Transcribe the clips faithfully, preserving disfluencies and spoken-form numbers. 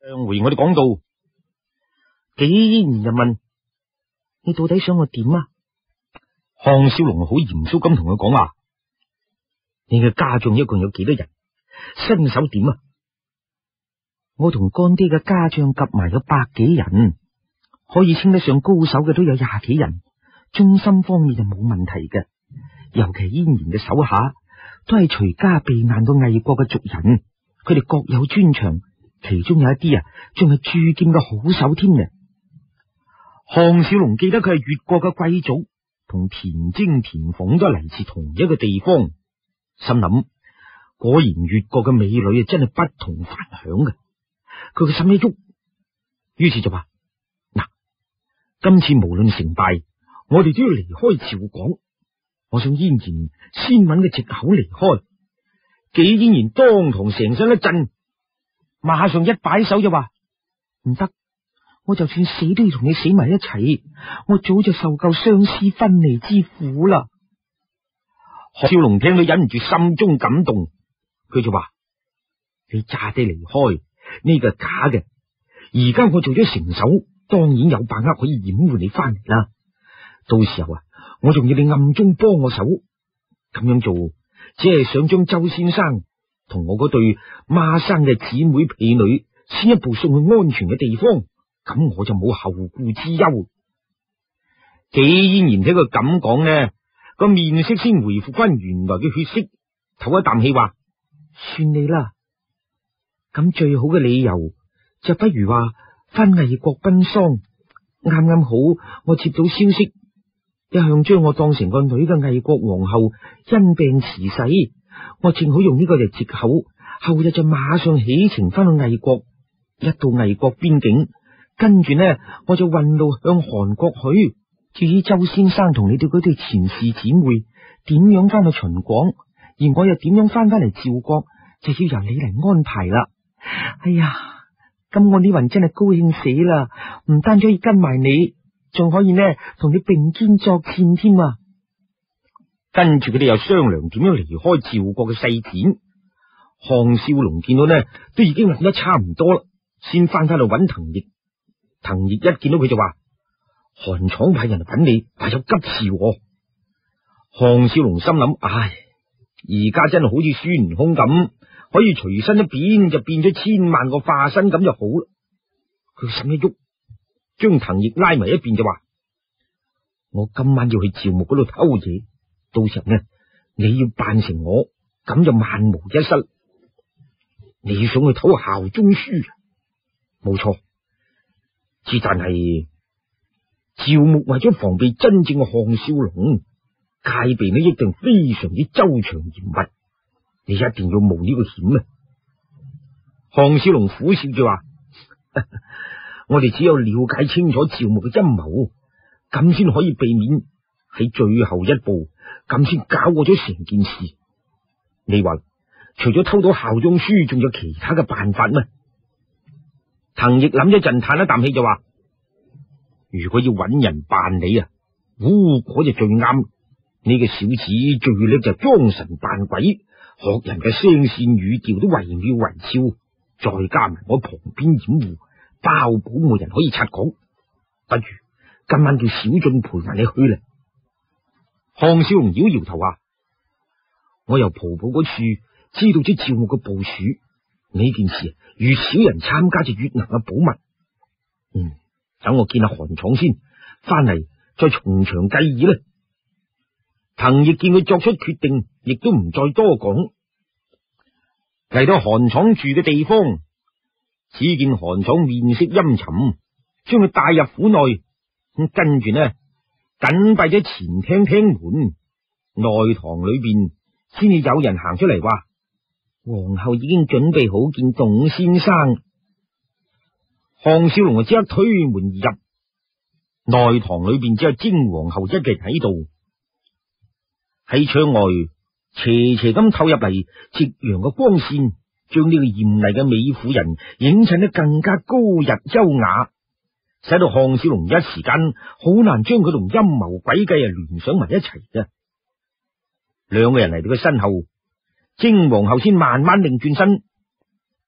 上回我哋講到，紀嫣然就問：你到底想我點啊？項少龍好嚴肅咁同佢講話：你嘅家將一共有幾多人？身手點啊？我同乾爹嘅家將夾埋有百幾人，可以稱得上高手嘅都有廿幾人，忠心方面就冇問題嘅。尤其嫣然嘅手下都係隨家避難到魏國嘅族人，佢哋各有專長，其中有一啲啊，仲係鑄劍嘅好手添嘅。項少龍記得佢係越國嘅貴族，同田征、田鳳都嚟自同一個地方，心諗果然越國嘅美女啊，真係不同凡響嘅。佢個心一喐，於是就話：嗱，今次無論成敗，我哋都要離開趙廣。我想嫣然先揾個藉口離開。紀嫣然當堂成身一震，馬上一擺手就話：唔得，我就算死都要同你死埋一齊。我早就受夠相思分離之苦啦。項少龍聽到忍唔住心中感動，佢就話：你詐啲離開呢個係假嘅，而家我做咗成手，當然有把握可以掩護你翻嚟啦。到時候啊，我仲要你暗中幫我手，咁樣做只係想將周先生同我嗰對孖生嘅姊妹婢女先一步送去安全嘅地方，咁我就冇後顧之憂。紀嫣然睇佢咁講呢，個面色先回復翻原來嘅血色，唞一啖氣話：算你啦。咁最好嘅理由就不如話翻魏國奔喪。啱啱好我接到消息，一向將我當成個女嘅魏國皇后因病辭世，我正好用呢個嚟藉口，後日就馬上起程翻去魏國。一到魏國邊境，跟住呢我就運路向韓國去。至於周先生同你哋嗰對前世姊妹點樣翻去秦廣，而我又點樣翻翻嚟趙國，就要由你嚟安排啦。哎呀，咁我呢云真係高興死啦！唔單止可以跟埋你，仲可以呢同你並肩作戰添啊！跟住佢哋又商量點樣離開趙國嘅細展。項少龍見到呢都已經諗得差唔多啦，先翻翻去揾滕毅。滕毅一見到佢就話：韓闖派人嚟揾你，話有急事喎。項少龍心諗：唉，而家真係好似孫悟空咁，可以隨身一變就變咗千萬個化身咁就好啦。佢心一喐，將滕毅拉埋一邊就話：我今晚要去趙牧嗰度偷嘢，到時候呢你要扮成我，咁就萬無一失。你想去偷效忠書？冇錯，之但係趙牧為咗防備真正嘅項少龍，戒備呢一定非常之周詳嚴密，你一定要冒呢個險啊！項少龍苦笑住話：我哋只有了解清楚趙牧嘅陰謀，咁先可以避免喺最後一步咁先搞過咗成件事。你話除咗偷到效忠書，仲有其他嘅辦法咩？滕毅諗一陣，嘆一啖氣就話：如果要揾人扮你啊，烏果就最啱。呢個小子最叻就裝神扮鬼，學人嘅聲線語調都惟妙惟肖，再加埋我旁邊掩護，包保冇人可以察覺。不如今晚叫小俊陪埋你去啦。項少龍搖搖頭話：我由婆婆嗰處知道咗趙牧嘅部署，呢件事越少人參加就越能夠保密。嗯，等我見下韓闖先，翻嚟再從長計議啦。滕毅見佢作出決定，亦都唔再多講。嚟到韓闖住嘅地方，只見韓闖面色陰沉，將佢帶入府內，咁跟住呢緊閉咗前廳廳門，內堂裏邊先至有人行出嚟話：皇后已經準備好見董先生。項少龍就即刻推門而入，內堂裏邊只有貞皇后一個人喺度。喺窗外斜斜咁透入嚟夕陽嘅光線，將呢個艷麗嘅美婦人映襯得更加高逸優雅，使到項少龍一時間好難將佢同陰謀詭計啊聯想埋一齊嘅。兩個人嚟到佢身後，貞皇后先慢慢擰轉身，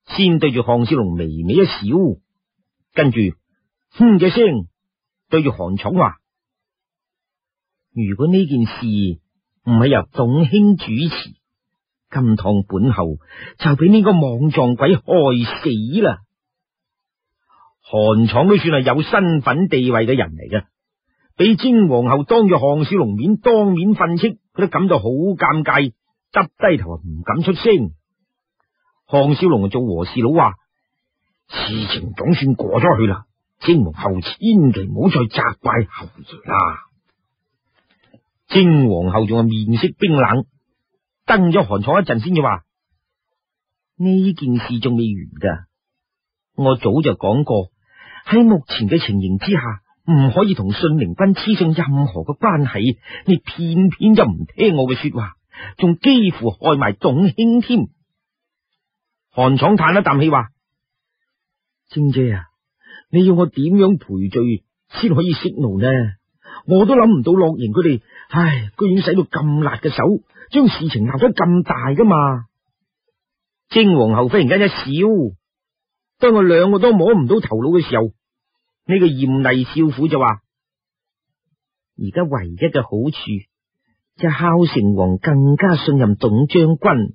先對住項少龍微微一笑，跟住哼嘅聲對住韓闖話：如果呢件事唔係由董卿主持，今趟本后就俾呢個莽撞鬼害死啦！韓闖都算係有身份地位嘅人嚟嘅，俾精皇后當住項少龍面當面訓斥，佢都感到好尷尬，耷低頭唔敢出聲。項少龍做和事佬話：事情總算過咗去啦，精皇后千祈唔好再責怪后爺啦。精皇后仲係面色冰冷，瞪咗韓闖一陣先至話：呢件事仲未完噶，我早就講過，喺目前嘅情形之下，唔可以同信陵君黐上任何嘅關係，你偏偏就唔聽我嘅說話，仲幾乎害埋董卿添。韓闖嘆一啖氣話：晶姐啊，你要我點樣賠罪先可以息怒呢？我都諗唔到樂瑩佢哋，唉，居然使到咁辣嘅手，將事情鬧得咁大噶嘛。精皇后忽然間一笑，當我兩個都摸唔到頭腦嘅時候，呢個艷麗少婦就話：而家唯一嘅好處就係孝成王更加信任董將軍。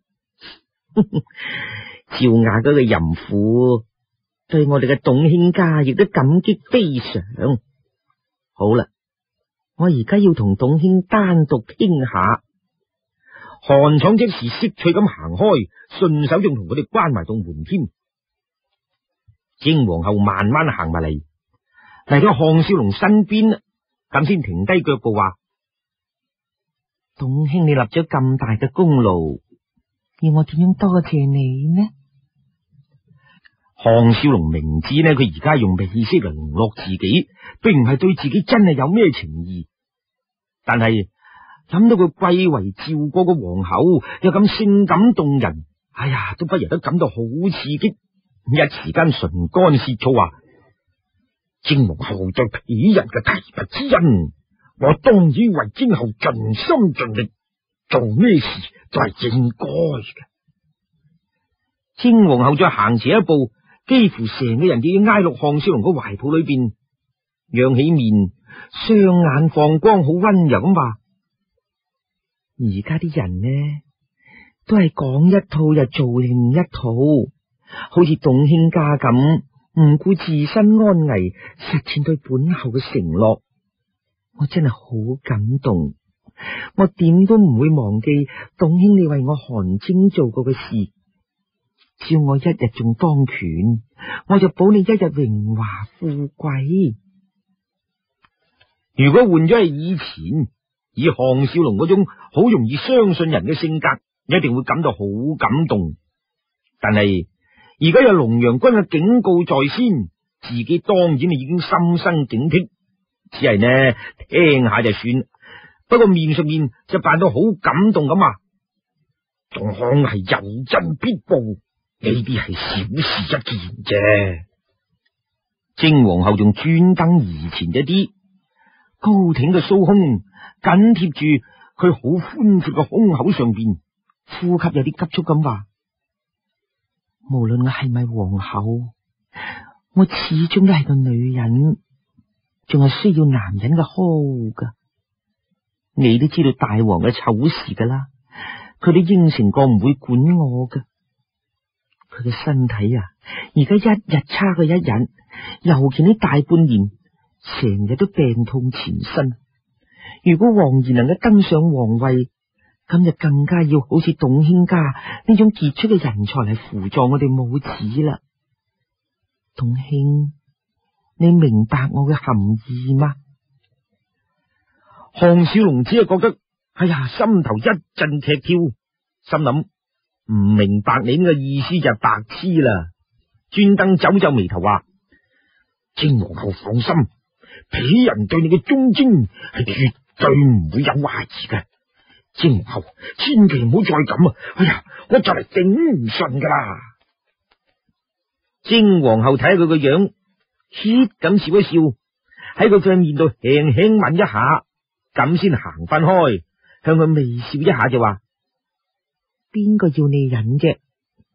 趙雅嗰個淫婦對我哋嘅董卿家亦都感激非常。好啦，我而家要同董卿單獨傾下。韓闖即時識趣咁行開，順手仲同佢哋關埋棟門添。精皇后慢慢行埋嚟，嚟到項少龍身邊，咁先停低腳步話：董卿你立咗咁大嘅功勞，要我點樣多謝你呢？項少龍明知呢，佢而家用美色嚟籠絡自己，並唔係對自己真係有咩情意，但係諗到佢貴為趙國嘅皇后，又咁性感動人，哎呀，都不由得感到好刺激，一時間唇乾舌燥話：精皇后對鄙人嘅提拔之恩，我當然為精后盡心盡力，做咩事都係應該嘅。精皇后再行前一步，幾乎成個人都要挨落項少龍嘅懷抱裏邊，仰起面，雙眼放光，好溫柔咁話：而家啲人呢，都係講一套又做另一套，好似董卿家咁，唔顧自身安危，實踐對本后嘅承諾。我真係好感動，我點都唔會忘記董卿你為我韓晶做過嘅事。只要我一日仲當權，我就保你一日榮華富貴。如果換咗係以前，以項少龍嗰種好容易相信人嘅性格，一定會感到好感動。但係而家有龍陽君嘅警告在先，自己當然係已經心生警惕，只係呢聽下就算。不過面上面就扮到好感動咁啊！仲項係有真必報。呢啲係小事一件啫。精皇后仲專登移前一啲，高挺嘅蘇胸緊貼住佢好寬闊嘅胸口上邊，呼吸有啲急促咁話：無論我係咪皇后，我始終都係個女人，仲係需要男人嘅呵護噶。你都知道大王嘅醜事噶啦，佢都應承過唔會管我噶。佢嘅身體啊，而家一日差過一日，尤其呢大半年，成日都病痛纏身。如果王兒能夠登上皇位，咁就更加要好似董卿家呢種傑出嘅人才嚟輔助我哋母子啦。董卿，你明白我嘅含義嗎？項少龍只係覺得，哎呀，心頭一陣劇跳，心諗唔明白你呢個意思就係白痴啦，專登皺皺眉頭話：精皇后放心，鄙人對你嘅忠貞係絕對唔會有懷疑嘅。精皇后千祈唔好再咁啊！哎呀，我就嚟頂唔順噶啦！精皇后睇下佢個樣，嘻咁笑一笑，喺佢塊面度輕輕吻一下，咁先行翻開，向佢微笑一下就話：邊個要你忍啫？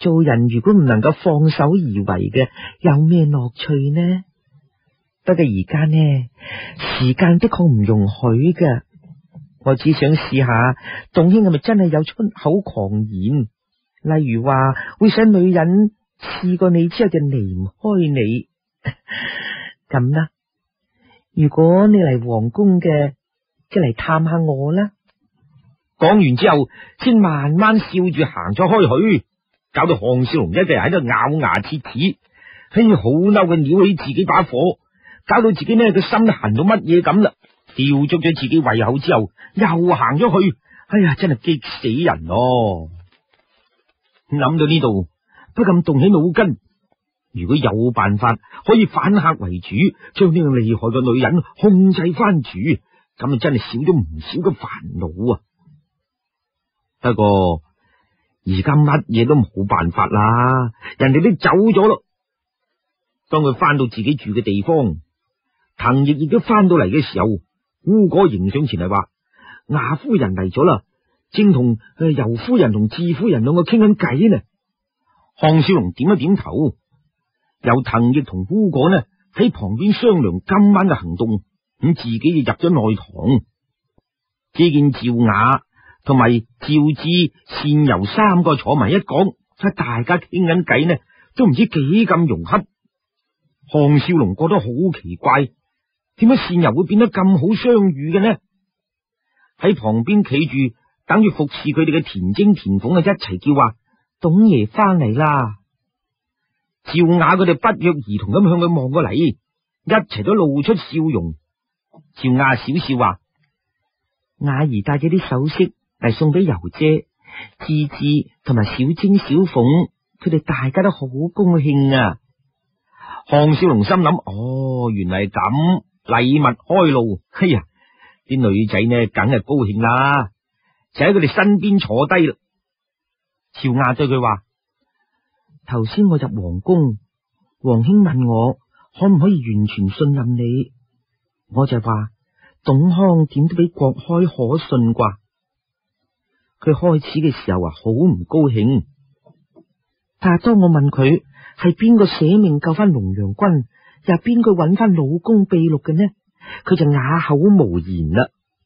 做人如果唔能夠放手而為嘅，有咩樂趣呢？不過而家呢，時間的確唔容許㗎。我只想試下，董卿係咪真係有出口狂言，例如話會使女人試過你之後就離唔開你咁啦。如果你嚟皇宮嘅，即嚟探下我啦。 講完之後，先慢慢笑住行咗開去，搞到項少龍一個人喺度咬牙切齒，嘿，好嬲嘅撩起自己把火，搞到自己呢個心痕到乜嘢咁啦，吊足咗自己胃口之後，又行咗去，哎呀，真係激死人咯！諗到呢度，不禁動起腦筋，如果有辦法可以反客為主，將呢個厲害嘅女人控制翻住，咁啊真係少咗唔少嘅煩惱啊！不過而家乜嘢都冇辦法啦，人哋都走咗咯。當佢翻到自己住嘅地方，滕奕亦都翻到嚟嘅時候，烏果迎上前嚟話：牙夫人嚟咗啦，正同誒尤夫人同智夫人兩個傾緊偈呢。項少龍點一點頭，由滕奕同烏果呢喺旁邊商量今晚嘅行動，咁自己就入咗內堂，只見趙雅同埋趙志、單柔三個坐埋一講，大家傾緊偈呢，都唔知幾咁融洽。項少龍覺得好奇怪，點解單柔會變得咁好相與嘅呢？喺旁邊企住等住服侍佢哋嘅田征田鳳啊，一齊叫話：董爺翻嚟啦！趙雅佢哋不約而同咁向佢望過嚟，一齊都露出笑容。趙雅笑笑話：雅兒帶咗啲首飾嚟送俾尤姐、智智同埋小晶、小鳳，佢哋大家都好高興啊！項少龍心諗：哦，原來係咁，禮物開路，哎呀，啲女仔呢，梗係高興啦，就喺佢哋身邊坐低啦。趙雅對佢話：頭先我入皇宮，皇兄問我可唔可以完全信任你，我就話董康點都比郭開可信啩。佢開始嘅時候啊，好唔高興，但係當我問佢係邊個捨命救翻龍陽君，又係邊個揾翻老公秘錄嘅呢，佢就啞口無言啦。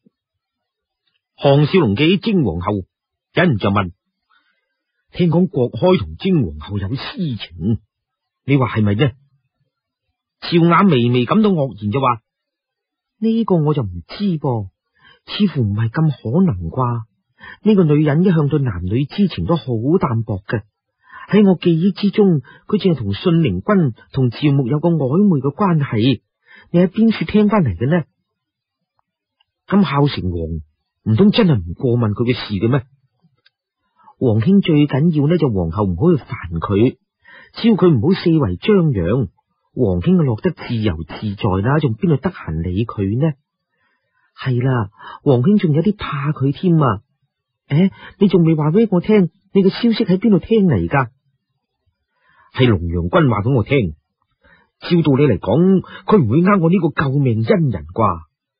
項少龍記起貞皇后，忍唔住問：聽講郭開同貞皇后有私情，你話係咪呢？趙雅微微感到愕然，就話：呢個我就唔知噃，似乎唔係咁可能啩。呢個女人一向對男女之情都好淡薄嘅，喺我記憶之中，佢淨係同信陵君同趙牧有個曖昧嘅關係。你喺邊處聽翻嚟嘅呢？咁孝成王唔通真係唔過問佢嘅事嘅咩？皇兄最緊要呢，就皇后唔好去煩佢，只要佢唔好四圍張揚，皇兄就落得自由自在啦，仲邊度得閒理佢呢？係啦，皇兄仲有啲怕佢添啊！誒，你仲未話俾我聽，你嘅消息喺邊度聽嚟噶？係龍陽君話俾我聽。照道理嚟講，佢唔會呃我呢個救命恩人啩？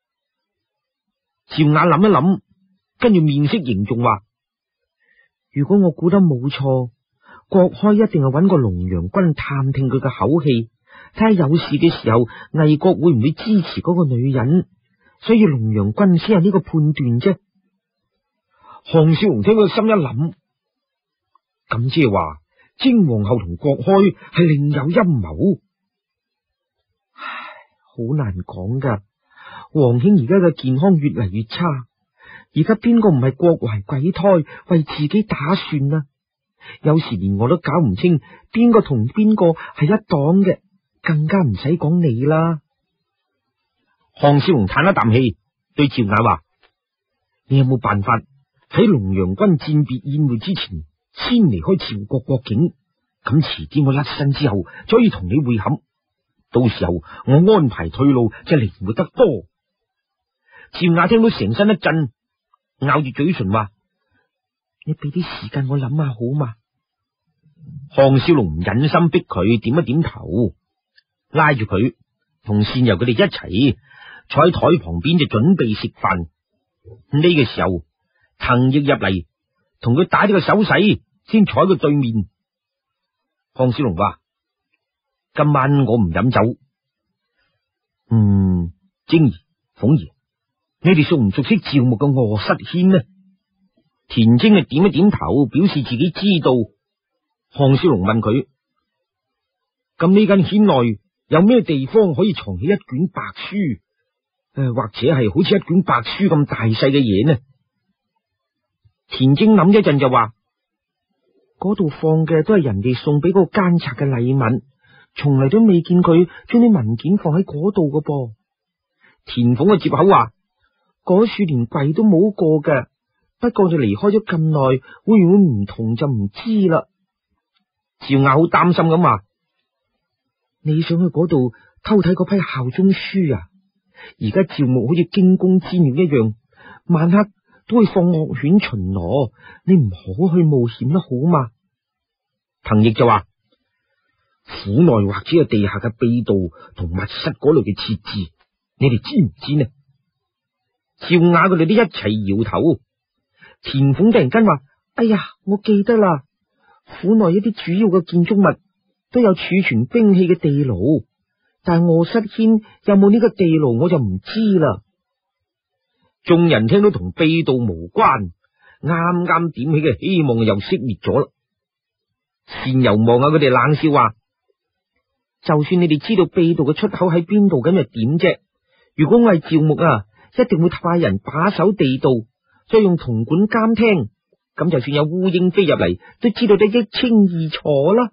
趙雅諗一諗，跟住面色凝重話：如果我估得冇錯，郭開一定係揾個龍陽君探聽佢嘅口氣，睇下有事嘅時候，魏國會唔會支持嗰個女人，所以龍陽君先有呢個判斷啫。項少龍聽到心一諗，咁即係話貞皇后同郭開係另有陰謀。唉，好難講噶。皇兄而家嘅健康越嚟越差，而家邊個唔係各懷鬼胎為自己打算啊？有時連我都搞唔清邊個同邊個係一黨嘅，更加唔使講你啦。項少龍嘆一啖氣，對趙雅話：你有冇辦法喺龍陽君餞別宴會之前先離開趙國國境？咁遲啲我甩身之後，就可以同你會合。到時候我安排退路就靈活得多。趙雅聽到成身一震，咬住嘴唇話：你俾啲時間我諗下好嘛？項少龍唔忍心逼佢，點一點頭，拉住佢同單柔佢哋一齊坐喺台旁邊，就準備食飯。呢個時候，滕奕入嚟同佢打咗個手勢，先坐喺佢對面。 項少龍話：今晚我唔飲酒。嗯，晶兒、鳳兒，你哋熟唔熟悉趙牧嘅臥室軒呢？田晶啊點一點頭，表示自己知道。項少龍問佢：咁呢間軒內有咩地方可以藏起一卷白書？誒、呃，或者係好似一卷白書咁大細嘅嘢呢？田晶諗咗一陣就話：嗰度放嘅都係人哋送俾嗰個奸賊嘅禮物，從嚟都未見佢將啲文件放喺嗰度嘅噃。田鳳嘅接口話：嗰處連櫃都冇過嘅，不過就離開咗咁耐，會唔會唔同就唔知啦。趙雅好擔心咁話：你想去嗰度偷睇嗰批效忠書啊？而家趙牧好似驚弓之鳥一樣，晚黑都會放惡犬巡邏，你唔好去冒險啦，好嘛？藤毅就話：府內或者係地下嘅秘道同密室嗰類嘅設置，你哋知唔知呢？趙雅佢哋都一齊搖頭。田鳳突然間話：哎呀，我記得啦，府內一啲主要嘅建築物都有儲存兵器嘅地牢，但係臥室軒有冇呢個地牢我就唔知啦。眾人聽到同秘道無關，啱啱點起嘅希望又熄滅咗啦。善游望下佢哋冷笑話：就算你哋知道秘道嘅出口喺邊度，咁又點啫？如果我係趙牧啊，一定會派人把守地道，再用銅管監聽，咁就算有烏蠅飛入嚟，都知道得一清二楚啦。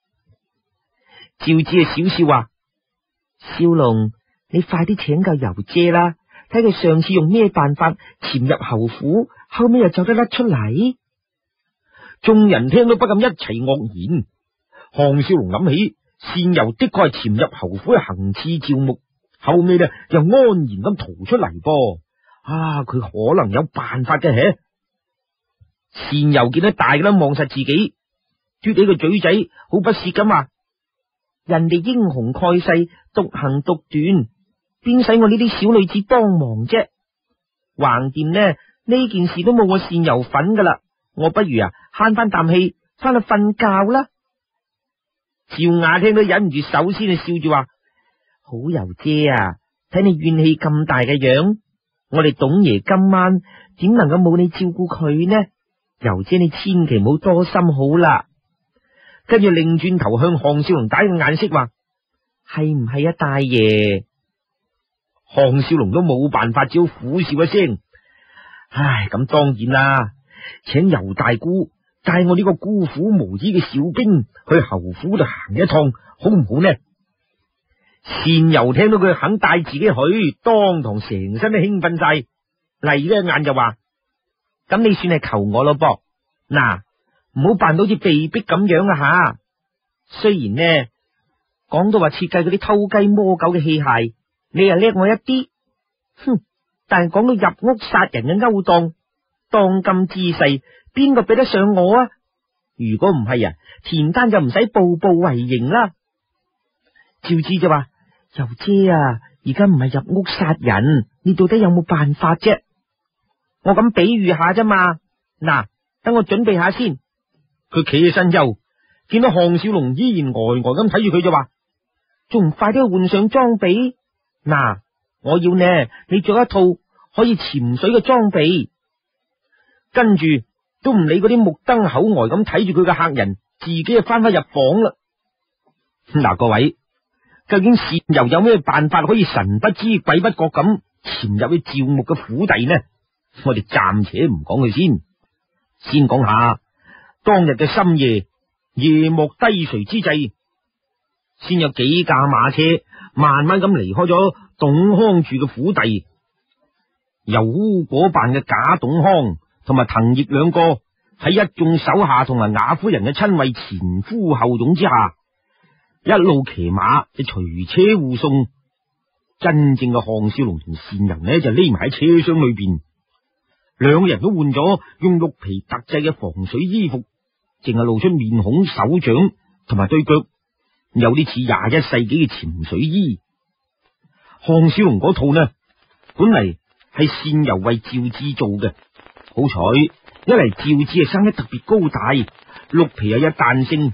趙子啊笑笑話：少龍，你快啲請教游姐啦，睇佢上次用咩辦法潛入侯府，後尾又走得甩出嚟。眾人聽到不禁一齊愕然。項少龍諗起善游的確係潛入侯府去行刺趙牧，後尾呢又安然咁逃出嚟噃。啊，佢可能有辦法嘅。嘿，善游見到大嘅都望實自己，嘟起個嘴仔，好不屑咁話：人哋英雄蓋世，獨行獨斷，邊使我呢啲小女子幫忙啫？橫掂呢呢件事都冇我善游份噶啦，我不如啊慳翻啖氣，翻去瞓覺啦。趙雅聽到忍唔住，首先就笑住話：好游姐啊，睇你怨氣咁大嘅樣，我哋董爺今晚點能夠冇你照顧佢呢？游姐你千祈唔好多心好啦。跟住擰轉頭向項少龍打個眼色，話：係唔係啊，大爺？項少龍都冇辦法，只好苦笑一聲：唉，咁當然啦，請游大姑帶我呢個孤苦無依嘅小兵去侯府度行一趟，好唔好呢？善游聽到佢肯帶自己去，當堂成身都興奮晒，嚟咗一眼就話：咁你算係求我咯噃，嗱，唔好扮到好似被逼咁樣啊吓！雖然呢講到話設計嗰啲偷雞摸狗嘅器械，你又叻我一啲，哼！但係講到入屋殺人嘅勾當，當今之勢，邊個比得上我啊？如果唔係啊，田丹就唔使步步為營啦。趙志就話：游姐啊，而家唔係入屋殺人，你到底有冇辦法啫？我咁比喻下啫嘛。嗱，等我準備下先。佢企起身後，見到項少龍依然呆呆咁睇住佢，就話：仲唔快啲去換上裝備？嗱，我要呢，你着一套可以潛水嘅裝備。跟住都唔理嗰啲目瞪口呆咁睇住佢嘅客人，自己就翻返入房啦。嗱，各位，究竟善游有咩辦法可以神不知鬼不覺咁潛入去趙牧嘅府邸呢？我哋暫且唔講佢先，先講下當日嘅深夜，夜幕低垂之際，先有幾架馬車慢慢咁離開咗董康住嘅府邸，由烏果辦嘅賈董康同埋藤葉兩個喺一眾手下同埋雅夫人嘅親衛前呼後擁之下，一路騎馬就隨車護送。真正嘅項少龍同善人呢，就匿埋喺車廂裏邊，兩個人都換咗用鹿皮特製嘅防水衣服，淨係露出面孔、手掌同埋對腳，有啲似廿一世紀嘅潛水衣。項少龍嗰套呢，本嚟係善游為趙志做嘅，好彩一嚟趙志係生得特別高大，鹿皮又有彈性，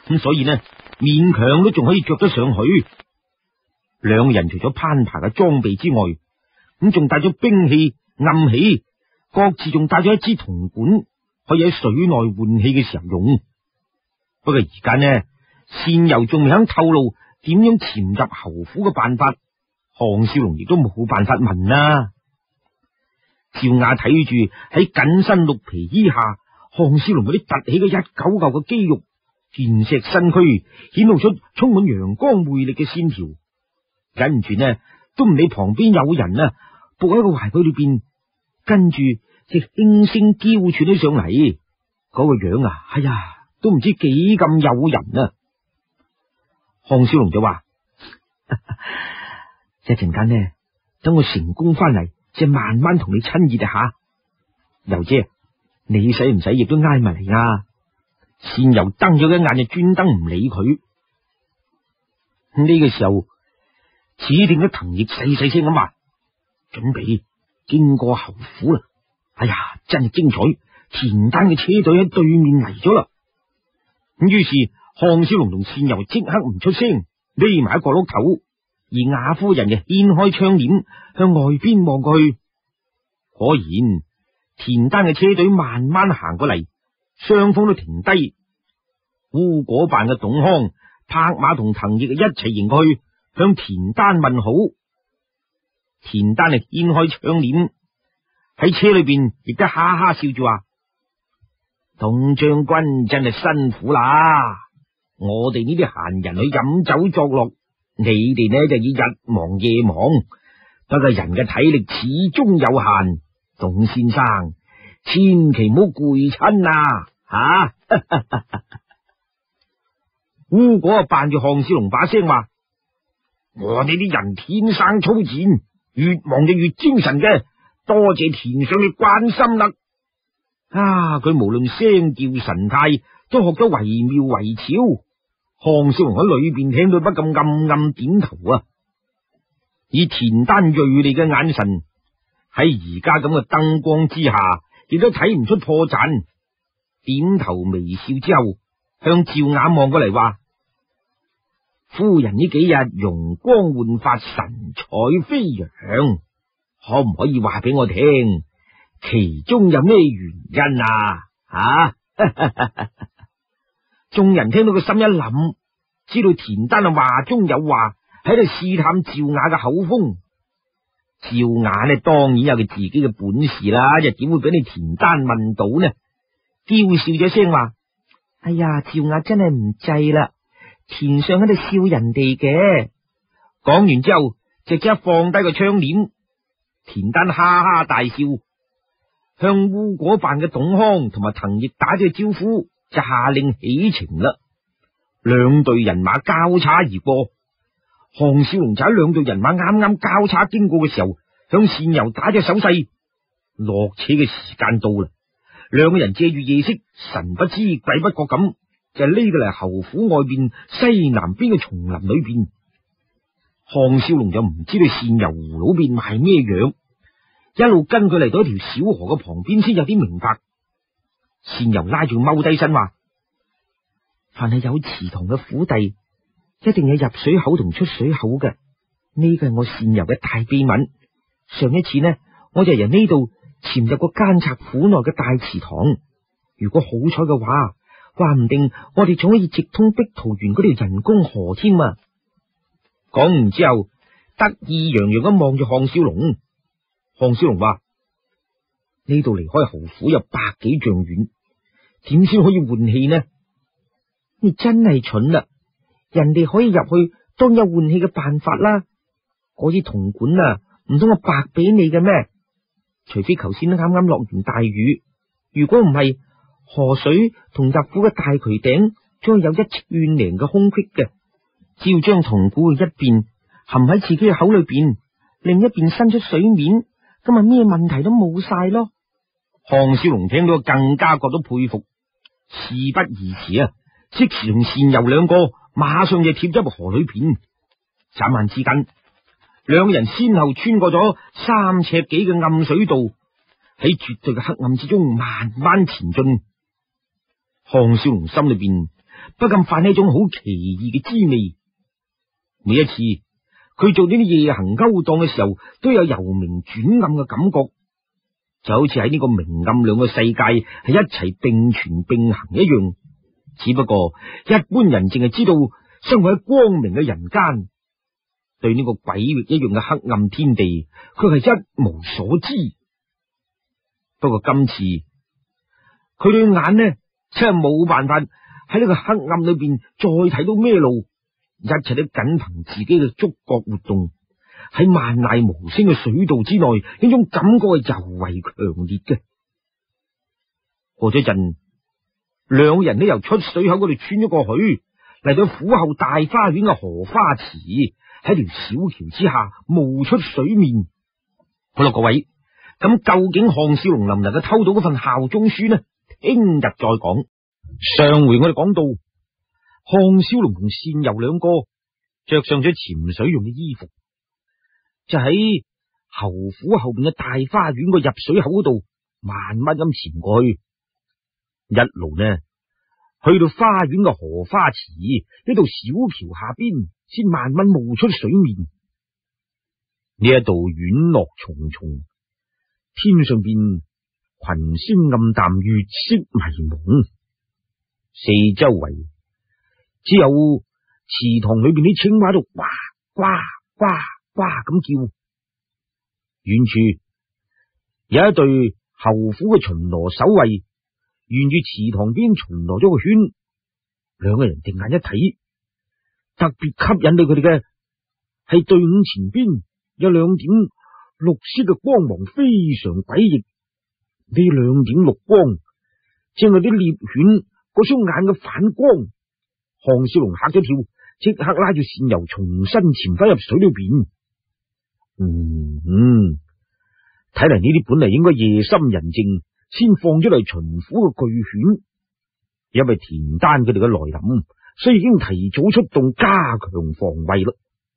咁所以呢，勉強都仲可以着得上去。兩個人除咗攀爬嘅裝備之外，咁仲帶咗兵器、暗器，各自仲帶咗一支銅管，可以喺水內換氣嘅時候用。不過而家呢，善游仲未肯透露點樣潛入侯府嘅辦法，項少龍亦都冇辦法問啦。趙雅睇住喺緊身綠皮衣下，項少龍嗰啲凸起嘅一嚿嚿嘅肌肉，健碩身軀，顯露出充滿陽光魅力嘅線條，忍唔住呢，都唔理旁邊有人啊，伏喺個懷抱裏邊，跟住就輕聲嬌喘起上嚟，嗰、那個樣啊，哎呀，都唔知幾咁誘人啊！項少龍就話：一陣間呢，等我成功翻嚟，就慢慢同你親熱下。柔姐，你使唔使亦都挨埋嚟啊？善柔瞪咗一眼，就專登唔理佢。呢、這個時候，指定咗藤葉細細聲咁話：準備經過侯府啦！哎呀，真係精彩！田丹嘅車隊喺對面嚟咗啦。咁於是項少龍同善柔即刻唔出聲，匿埋喺角落頭，而雅夫人就掀開窗簾向外邊望過去。果然，田丹嘅車隊慢慢行過嚟，雙方都停低。烏果辦嘅董康、拍馬同藤葉一齊迎過去，向田丹問好。田丹係掀開窗簾，喺車裏邊亦都哈哈笑住話：董將軍真係辛苦啦！我哋呢啲閒人去飲酒作樂，你哋呢就要日忙夜忙。不過人嘅體力始終有限，董先生千祈唔好攰親啊！吓，烏果啊扮住項少龍把聲話：我哋啲人天生粗賤，越忙就越精神嘅，多謝田上嘅關心啦。啊，佢無論聲調神態都學得惟妙惟肖。項少龍喺裏邊聽到不禁暗暗點頭啊！以田丹銳利嘅眼神，喺而家咁嘅燈光之下，亦都睇唔出破綻。點頭微笑之後，向趙雅望過嚟話：夫人呢幾日容光煥發，神采飛揚，可唔可以話俾我聽，其中有咩原因啊？啊！眾人聽到個心一諗，知道田丹啊話中有話，喺度試探趙雅嘅口風。趙雅呢，當然有佢自己嘅本事啦，又點會俾你田丹問到呢？嬌笑咗聲話：哎呀，趙雅真係唔制啦，田上喺度笑人哋嘅。講完之後，直接放低個窗簾。田丹哈哈大笑，向烏果辦嘅董康同埋藤葉打咗個招呼，就下令起程啦。兩隊人馬交叉而過，項少龍就喺兩隊人馬啱啱交叉經過嘅時候，向善柔打咗手勢。落車嘅時間到啦，兩個人借住夜色，神不知鬼不覺咁就匿到嚟侯府外邊西南邊嘅叢林裏邊。項少龍就唔知道善柔葫蘆邊賣咩樣，一路跟佢嚟到一條小河嘅旁邊，先有啲明白。善柔拉住踎低身話：凡係有池塘嘅府邸，一定有入水口同出水口嘅，呢個係我善柔嘅大秘密。上一次呢，我就由呢度潛入個奸賊府內嘅大池塘，如果好彩嘅話，話唔定我哋仲可以直通碧桃園嗰條人工河添啊！講完之後，得意洋洋咁望住項少龍。項少龍話：呢度離開侯府有百幾丈遠，點先可以換氣呢？你真係蠢啦！人哋可以入去，當有換氣嘅辦法啦。嗰支銅管啊，唔通我白俾你嘅咩？除非頭先啱啱落完大雨，如果唔係，河水同入府嘅大渠頂將有一寸零嘅空隙嘅。只要將銅管嘅一邊含喺自己嘅口裏邊，另一邊伸出水面，咁咪咩問題都冇晒咯。項少龍聽到更加覺得佩服，事不宜遲啊！即時同善柔兩個馬上就貼咗入河裏邊。眨眼之間，兩個人先後穿過咗三尺幾嘅暗水道，喺絕對嘅黑暗之中慢慢前進。項少龍心裏邊不禁泛起一種好奇異嘅滋味。每一次佢做呢啲夜行勾當嘅時候，都有由明轉暗嘅感覺，就好似喺呢個明暗兩個世界係一齊並存並行一樣。只不過一般人淨係知道生活喺光明嘅人間，對呢個鬼域一樣嘅黑暗天地，佢係一無所知。不過今次佢對眼呢，真係冇辦法喺呢個黑暗裏邊再睇到咩路，一切都僅憑自己嘅觸覺活動。喺萬籟無聲嘅水道之內，呢種感覺係尤為強烈嘅。過咗一陣，兩人都由出水口嗰度穿咗過去，嚟到府後大花園嘅荷花池，喺條小橋之下冒出水面。好啦，各位，咁究竟項少龍能唔能夠偷到嗰份效忠書呢？聽日再講。上回我哋講到，項少龍同善柔兩個着上咗潛水用嘅衣服，就喺侯府後邊嘅大花園個入水口嗰度，慢慢咁潛過去。一路呢，去到花園嘅荷花池呢度小橋下邊，先慢慢冒出水面。呢一度院落重重，天上邊群星暗淡，月色迷蒙，四周圍只有池塘裏邊啲青蛙喺度呱呱呱呱咁叫。遠處有一隊侯府嘅巡邏守衛，沿住池塘邊巡邏咗個圈。兩個人定眼一睇，特別吸引到佢哋嘅係隊伍前邊有兩點綠色嘅光芒，非常詭異。呢兩點綠光正係啲獵犬嗰雙眼嘅反光。項少龍嚇咗跳，即刻拉住善柔重新潛翻入水裏邊。嗯嗯，睇嚟呢啲本嚟應該夜深人靜先放咗嚟巡撫嘅巨犬，因為田丹佢哋嘅來臨，所以已經提早出動，加強防衛啦。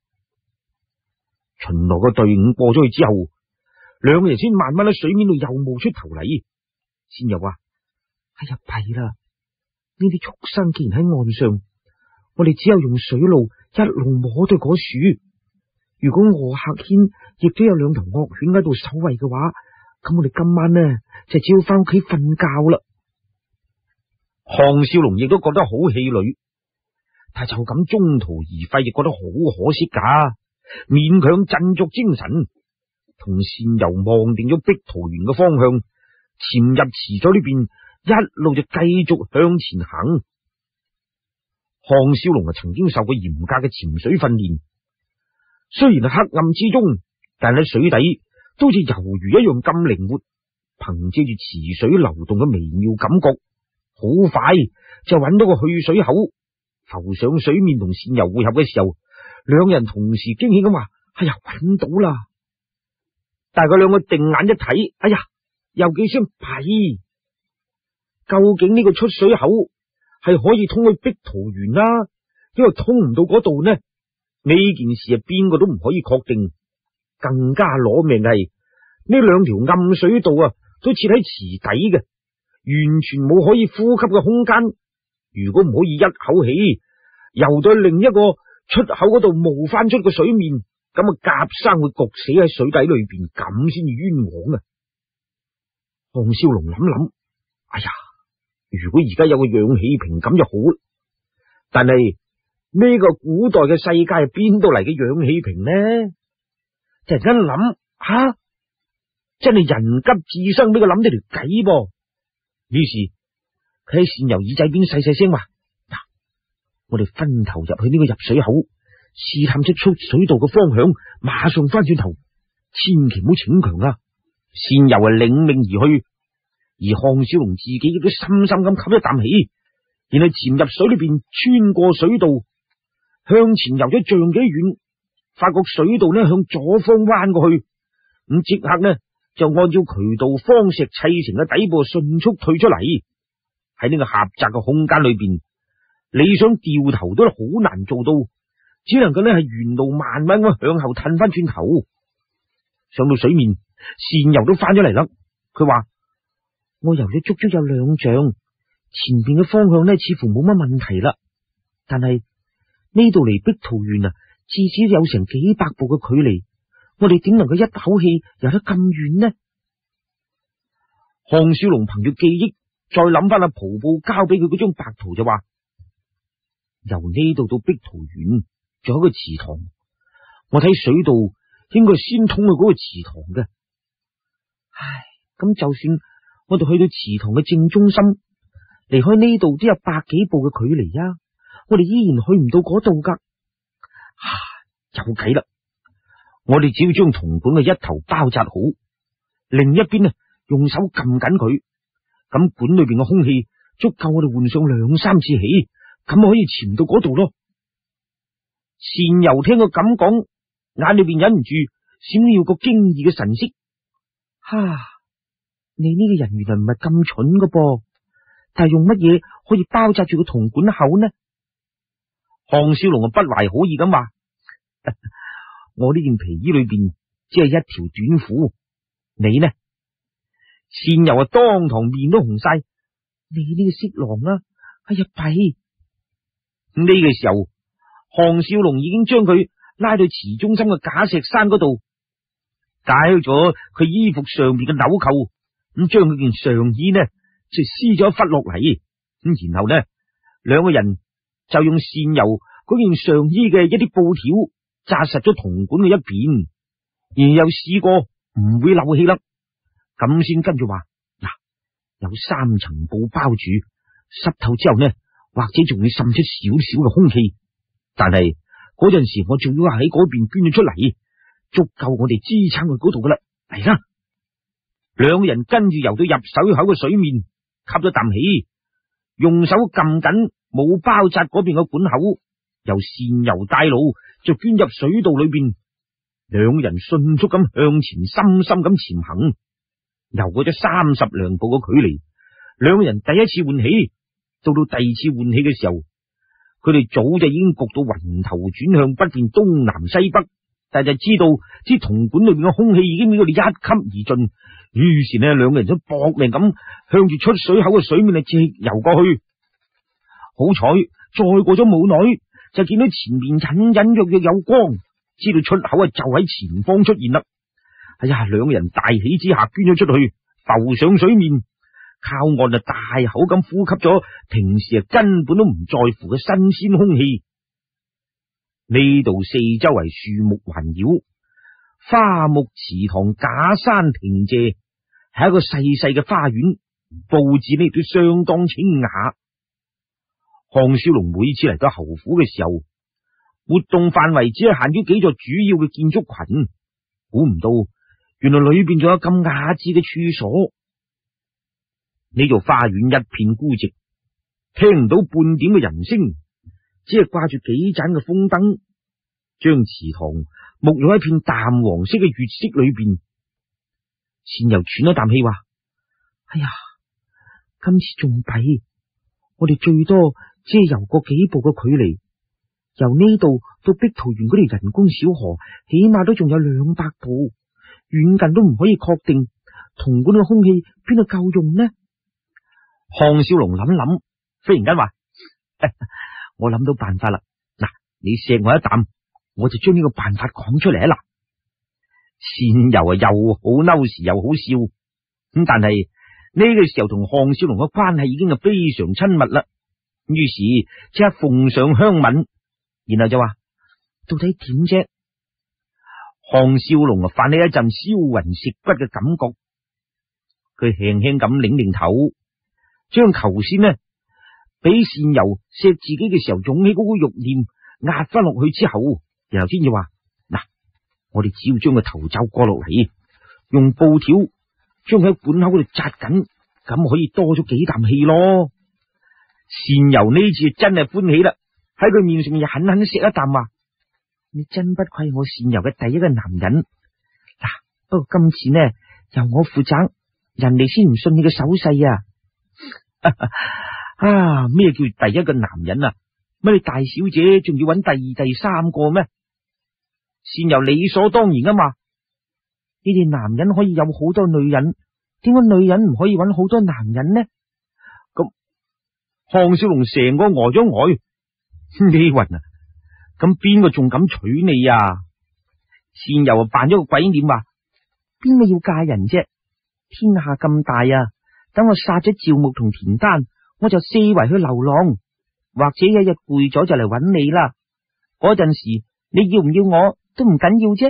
巡邏嘅隊伍過咗去之後，兩個人先慢慢喺水面度又冒出頭嚟。善柔話：哎呀，弊啦！呢啲畜生既然喺岸上，我哋只有用水路一路摸到嗰樹。如果臥客軒亦都有兩頭惡犬喺度守衛嘅話，咁我哋今晚呢就只要翻屋企瞓覺啦。項少龍亦都覺得好氣餒，但係就咁中途而廢，亦覺得好可惜噶，勉強振作精神，同善柔望定咗碧桃園嘅方向，潛入池咗呢邊，一路就繼續向前行。項少龍啊，曾經受過嚴格嘅潛水訓練，雖然係黑暗之中，但喺水底都好似魷魚一樣咁靈活，憑借住池水流動嘅微妙感覺，好快就揾到個去水口，浮上水面同善柔會合嘅時候，兩人同時驚喜咁話：哎呀，揾到啦！但係佢兩個定眼一睇，哎呀，又幾聲弊。究竟呢個出水口係可以通去碧桃園啦，因為通唔到嗰度呢？呢件事係邊個都唔可以確定。更加攞命係呢兩條暗水道啊，都設喺池底嘅，完全冇可以呼吸嘅空間。如果唔可以一口氣游到另一個出口嗰度冒翻出個水面，咁啊夾生會焗死喺水底裏邊，咁先至冤枉啊！項少龍諗諗，哎呀，如果而家有個氧氣瓶咁就好，但係呢個古代嘅世界係邊度嚟嘅氧氣瓶呢？突然間諗，吓、啊，真係人急智生，俾佢諗到條計噃。於是佢喺善柔耳仔邊細細聲話：嗱，我哋分頭入去呢個入水口，試探出出水道嘅方向，馬上翻轉頭，千祈唔好逞強啊！善柔係領命而去，而項少龍自己亦都深深咁吸一啖氣，然後潛入水裏邊，穿過水道，向前游咗丈幾遠，發覺水道呢向左方彎過去，咁即刻呢就按照渠道方石砌成嘅底部迅速退出嚟。喺呢個狹窄嘅空間裏邊，你想掉頭都好難做到，只能夠呢係沿路慢慢咁向後褪翻轉頭。上到水面，善柔都翻咗嚟啦。佢話：我游咗足足有兩丈， 前邊嘅方向呢，似乎冇乜問題啦。但係呢度離碧桃園啊，至少有成幾百步嘅距離，我哋點能夠一口氣游得咁遠呢？項少龍憑住記憶，再諗翻阿蒲布交俾佢嗰張白圖，就話由呢度到碧桃園仲有一個祠堂，我睇水道應該先通去嗰個祠堂嘅。唉，咁就算我哋去到祠堂嘅正中心，離開呢度都有百幾步嘅距離啊，我哋依然去唔到嗰度噶。啊，有計啦！我哋只要將銅管嘅一頭包紮好，另一邊呢用手撳緊佢，咁管裏邊嘅空氣足夠我哋換上兩三次氣，咁可以潛到嗰度咯。善游聽佢咁講，眼裏邊忍唔住閃耀個驚異嘅神色。哈，你呢個人原來唔係咁蠢噶噃，但係用乜嘢可以包紮住個銅管口呢？項少龍啊，不懷好意咁話：我呢件皮衣裏邊只係一條短褲，你呢？善游啊，當堂面都紅晒。你呢個色狼啊！哎呀弊！呢個時候，項少龍已經將佢拉到池中心嘅假石山嗰度，解開咗佢衣服上面嘅紐扣，咁將佢件上衣呢就撕咗一忽落嚟，咁然後呢，兩個人就用善游嗰件上衣嘅一啲布條紮實咗銅管嘅一邊，然後又試過唔會漏氣啦。咁先跟住話嗱，有三層布包住，濕透之後呢，或者仲會滲出少少嘅空氣。但係嗰陣時我仲要喺嗰邊捐咗出嚟，足夠我哋支撐去嗰度噶啦。嚟啦！兩個人跟住游到入水口嘅水面，吸咗啖氣，用手撳緊冇包紮嗰邊嘅管口，由善游帶路就捐入水道裏邊。兩個人迅速咁向前，深深咁潛行。游過咗三十兩步嘅距離，兩個人第一次換氣，到到第二次換氣嘅時候，佢哋早就已經焗到暈頭轉向，不辨東南西北，但就知道啲銅管裏邊嘅空氣已經俾佢哋一吸而盡。於是呢，兩個人都搏命咁向住出水口嘅水面啊直游過去。好彩，再過咗冇耐，就見到前面隱隱約約有光，知道出口啊就喺前方出現啦。哎呀！兩個人大喜之下捐咗出去，浮上水面，靠岸啊，大口咁呼吸咗平時啊根本都唔在乎嘅新鮮空氣。呢度四周圍樹木環繞，花木池塘假山亭榭，係一個細細嘅花園，布置呢都相當清雅。項少龍每次嚟到侯府嘅時候，活動範圍只係限於幾座主要嘅建築群，估唔到原來裏邊仲有咁雅致嘅處所。呢座花園一片孤寂，聽唔到半點嘅人聲，只係掛住幾盞嘅風燈，將池塘沐浴喺一片淡黃色嘅月色裏邊。善游喘咗啖氣話：哎呀，今次仲弊，我哋最多只係游過幾步嘅距離，由呢度到碧桃園嗰條人工小河，起碼都仲有兩百步，遠近都唔可以確定，銅管嘅空氣邊度夠用呢？項少龍諗諗，忽然間話：我諗到辦法啦！嗱，你錫我一啖，我就將呢個辦法講出嚟啊！嗱，善游啊，又好嬲時又好笑，咁但係呢個時候同項少龍嘅關係已經係非常親密啦。於是即刻奉上香吻，然後就話：到底點啫？項少龍啊，泛起一陣燒魂蝕骨嘅感覺，佢輕輕咁擰擰頭，將頭先呢俾善游錫自己嘅時候湧起嗰個欲念壓翻落去之後，然後先至話：嗱，我哋只要將個頭罩過落嚟，用布條將佢喺管口嗰度紮緊，咁可以多咗幾啖氣咯。善游呢次真係歡喜啦，喺佢面上面狠狠錫一啖，話：你真不愧我善游嘅第一個男人。嗱，不過今次呢由我負責，人哋先唔信你嘅手勢啊！啊，咩叫第一個男人啊？乜你大小姐仲要揾第二、第三個咩？善游理所當然啊嘛！你哋男人可以有好多女人，點解女人唔可以揾好多男人呢？咁項少龍成個呆咗呆，呢云啊，咁邊個仲敢娶你啊？善柔啊扮咗個鬼臉話： 邊個要嫁人啫？天下咁大啊，等我殺咗趙牧同田丹，我就四圍去流浪，或者一日攰咗就嚟揾你啦。嗰陣時你要唔要我都唔緊要啫。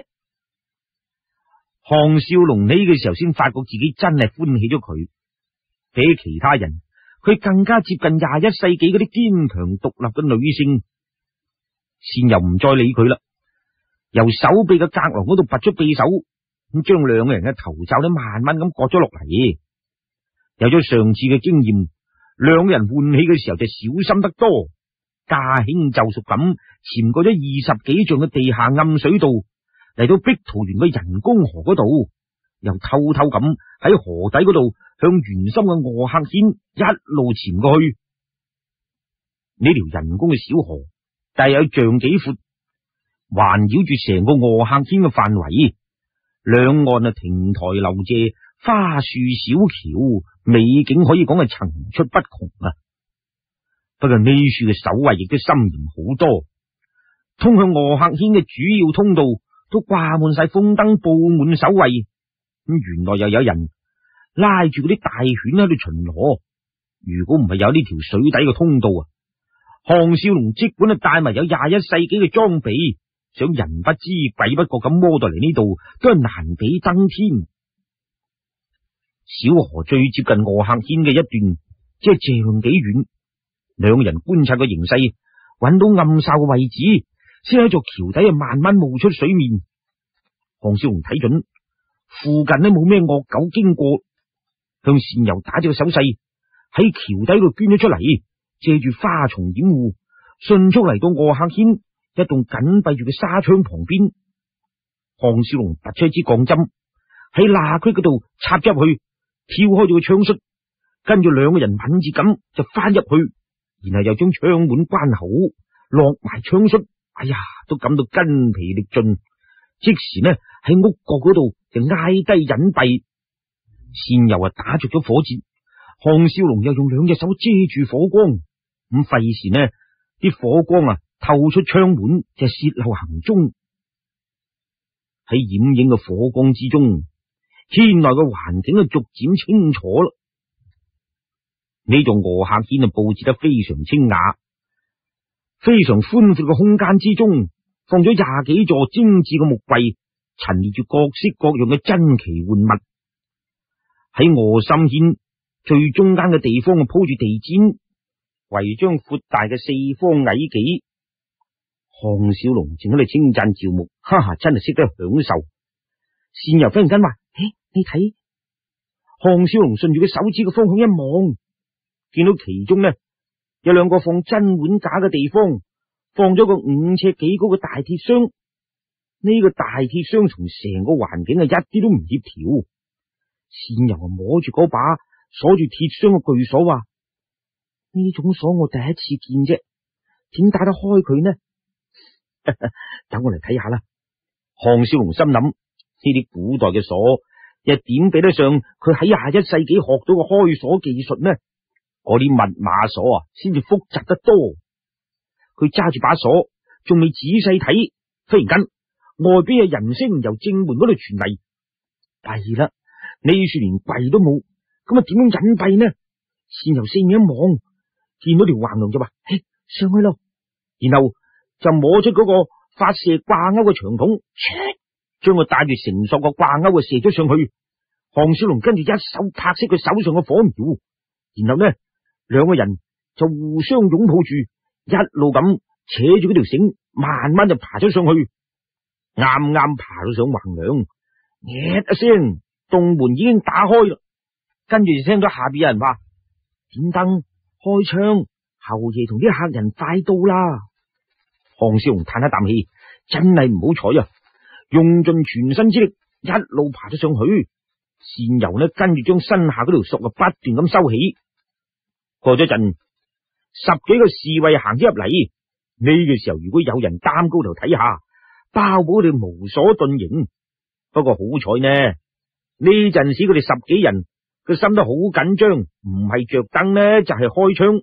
項少龍呢個時候先發覺自己真係歡喜咗佢，比起其他人，佢更加接近廿一世紀嗰啲堅強獨立嘅女性。善柔唔再理佢啦，由手臂嘅隔廊嗰度拔出匕首，咁將兩個人嘅頭罩咧慢慢咁割咗落嚟。有咗上次嘅經驗，兩個人換氣嘅時候就小心得多，駕輕就熟咁潛過咗二十幾丈嘅地下暗水道，嚟到碧桃園嘅人工河嗰度，又偷偷咁喺河底嗰度向圓心嘅臥客軒一路潛過去。呢條人工嘅小河大約有丈幾闊，環繞住成個臥客軒嘅範圍，兩岸啊亭台樓榭、花樹小橋，美景可以講係層出不窮啊！不過呢處嘅守衛亦都森嚴好多，通向臥客軒嘅主要通道都掛滿晒風燈，布滿守衛。咁原來又有人拉住嗰啲大犬喺度巡邏。如果唔係有呢條水底嘅通道啊，項少龍即管啊帶埋有廿一世紀嘅裝備，想人不知鬼不覺咁摸到嚟呢度，都係難比登天。小河最接近臥客軒嘅一段，即係丈幾遠。兩個人觀察個形勢，揾到暗哨嘅位置，先喺座橋底啊慢慢冒出水面。項少龍睇準附近呢冇咩惡狗經過，向善柔打咗個手勢，喺橋底度捐咗出嚟，借住花叢掩護，迅速嚟到臥客軒一棟緊閉住嘅紗窗旁邊。項少龍拔出一支鋼針，喺罅隙嗰度插咗入去，跳開咗個窗恤，跟住兩個人敏捷咁就翻入去，然後又將窗門關好，落埋窗恤。哎呀，都感到筋疲力盡，即時呢喺屋角嗰度就挨低隱蔽。善柔啊打着咗火箭，項少龍又用兩隻手遮住火光，咁費事呢啲火光啊透出窗門就洩漏行蹤。喺掩映嘅火光之中，軒內嘅環境啊逐漸清楚啦。呢座臥客軒啊布置得非常清雅，非常寬闊嘅空間之中，放咗廿幾座精致嘅木櫃，陳列住各式各樣嘅珍奇玩物。喺臥心軒最中間嘅地方啊鋪住地氈，圍張闊大嘅四方矮幾。項少龍正喺度稱讚趙牧，哈哈，真係識得享受。善柔忽然間話：誒，你睇。項少龍順住佢手指嘅方向一望，見到其中呢有兩個放真碗架嘅地方，放咗個五尺幾高嘅大鐵箱。呢個大鐵箱同成個環境啊一啲都唔協調。善柔啊摸住嗰把鎖住鐵箱嘅巨鎖，話：呢種鎖我第一次見啫，點打得開佢呢？等我嚟睇下啦。項少龍心諗，呢啲古代嘅鎖又點比得上佢喺廿一世紀學到嘅開鎖技術呢？嗰啲密碼鎖啊，先至複雜得多。佢揸住把鎖，仲未仔細睇，忽然間外邊嘅人聲由正門嗰度傳嚟。弊啦，呢處連櫃都冇，咁啊點樣隱蔽呢？善柔四面一望，見到條橫廊就話：嘿，上去咯。然後就摸出嗰個發射掛鈎嘅長筒，將個帶住繩索個掛鈎啊射咗上去。項少龍跟住一手拍熄佢手上嘅火苗，然後呢兩個人就互相擁抱住，一路咁扯住嗰條繩，慢慢就爬咗上去。啱啱爬到上橫梁，嘢一聲，洞門已經打開啦。跟住就聽到下邊有人話：點燈開窗，侯爺同啲客人快到啦。項少龍嘆一啖氣，真係唔好彩啊！用盡全身之力，一路爬咗上去。善柔呢跟住將身下嗰條索啊不斷咁收起。過咗陣，十幾個侍衛行咗入嚟。呢個時候如果有人擔高頭睇下，包保佢哋無所遁形。不過好彩呢，呢陣時佢哋十幾人個心都好緊張，唔係着燈呢就係開槍。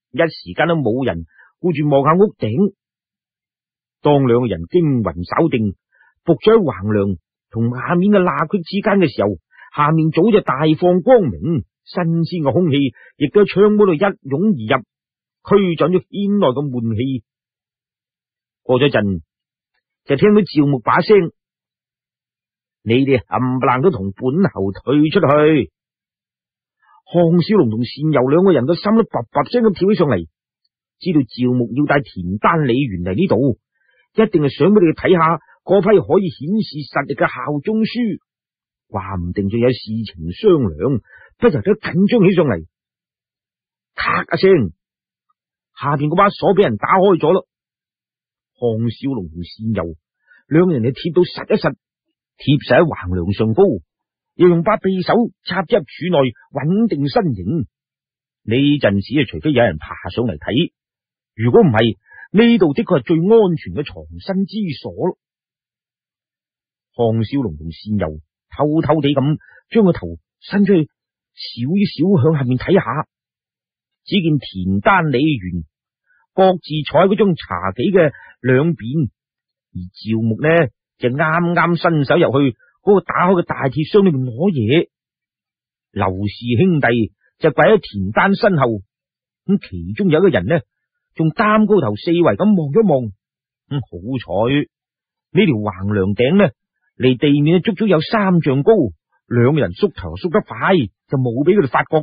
一時間都冇人顧住望下屋頂。當兩個人驚魂稍定，伏咗喺橫梁同下面嘅罅隙之間嘅時候，下面早就大放光明，新鮮嘅空氣亦都喺窗嗰度一湧而入，驅趕咗天內嘅悶氣。過咗陣，就聽到趙牧把聲：你哋冚唪唥都同本侯退出去。項少龍同單游兩個人個心都拔拔聲咁跳起上嚟，知道趙牧要帶田丹李元嚟呢度，一定係想俾你哋睇下嗰批可以顯示實力嘅效忠書，話唔定仲有事情商量，不由得緊張起上嚟。咔一聲，下邊嗰把鎖俾人打開咗啦。項少龍同單游兩個人就貼到實一實，貼實喺橫梁上高，又用把匕首插入柱內穩定身形。呢陣時啊，除非有人爬上嚟睇，如果唔係，呢度的確係最安全嘅藏身之所咯。項少龍同單游偷偷地咁將個頭伸出去，少少向下面睇下，只見田丹李元各自坐喺嗰張茶幾嘅兩邊，而趙牧呢就啱啱伸手入去嗰個打開嘅大鐵箱裏面攞嘢。劉氏兄弟就跪喺田丹身後，咁其中有一個人呢仲擔高頭四圍咁望咗望，咁好彩呢條橫梁頂呢離地面足足有三丈高，兩個人縮頭縮得快，就冇俾佢哋發覺。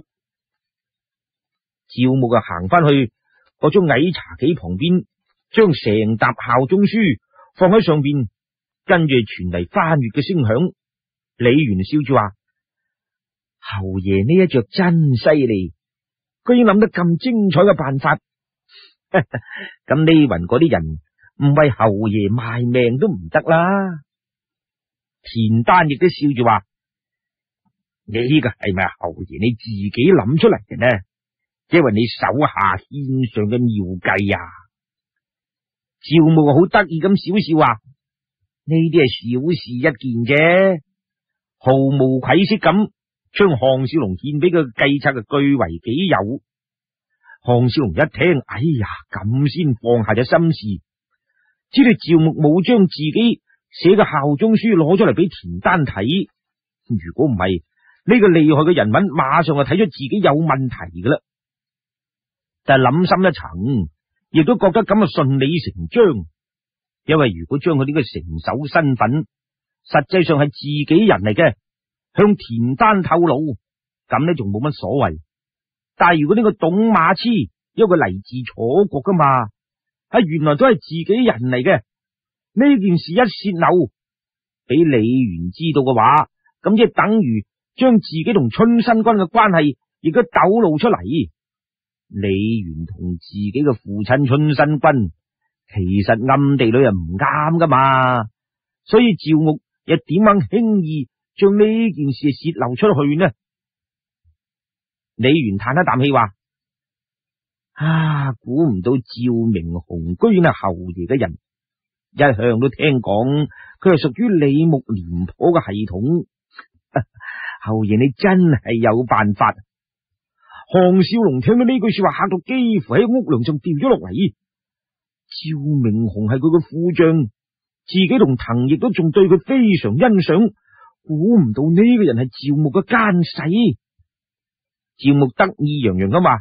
趙牧啊行翻去嗰張矮茶几旁邊，將成沓效忠書放喺上邊，跟住傳嚟翻閱嘅聲響。李元笑住話：侯爺呢一着真犀利，居然諗得咁精彩嘅辦法。咁呢云嗰啲人唔為侯爺賣命都唔得啦。田丹亦都笑住話：呢個係咪侯爺你自己諗出嚟嘅呢？因為你手下獻上嘅妙計啊！趙牧好得意咁笑笑話：呢啲係小事一件啫，毫無愧色咁將項少龍獻俾佢計策嘅據為己有。項少龍一聽，哎呀，咁先放下咗心事，知道趙牧冇將自己寫嘅效忠書攞咗嚟俾田丹睇。如果唔係，呢個厲害嘅人物馬上就睇出自己有問題噶啦。但係諗深一層，亦都覺得咁啊順理成章，因為如果將佢呢個成手身份實際上係自己人嚟嘅，向田丹透露，咁呢仲冇乜所謂。但係如果呢個董馬痴，因為佢嚟自楚國噶嘛，係原來都係自己人嚟嘅，呢件事一泄漏俾李元知道嘅話，咁即係等於將自己同春申君嘅關係亦都抖露出嚟。李元同自己嘅父親春申君其實暗地裏係唔啱噶嘛，所以趙牧又點樣輕易將呢件事泄漏出去呢？李元嘆一啖氣話：啊，估唔到趙明鴻居然係侯爺嘅人，一向都聽講佢係屬於李牧廉頗嘅系統。侯爺你真係有辦法。項少龍聽到呢句說話，嚇到幾乎喺屋梁上掉咗落嚟。趙明鴻係佢嘅副將，自己同滕亦都仲對佢非常欣賞，估唔到呢個人係趙牧嘅奸細。趙牧得意洋洋咁話：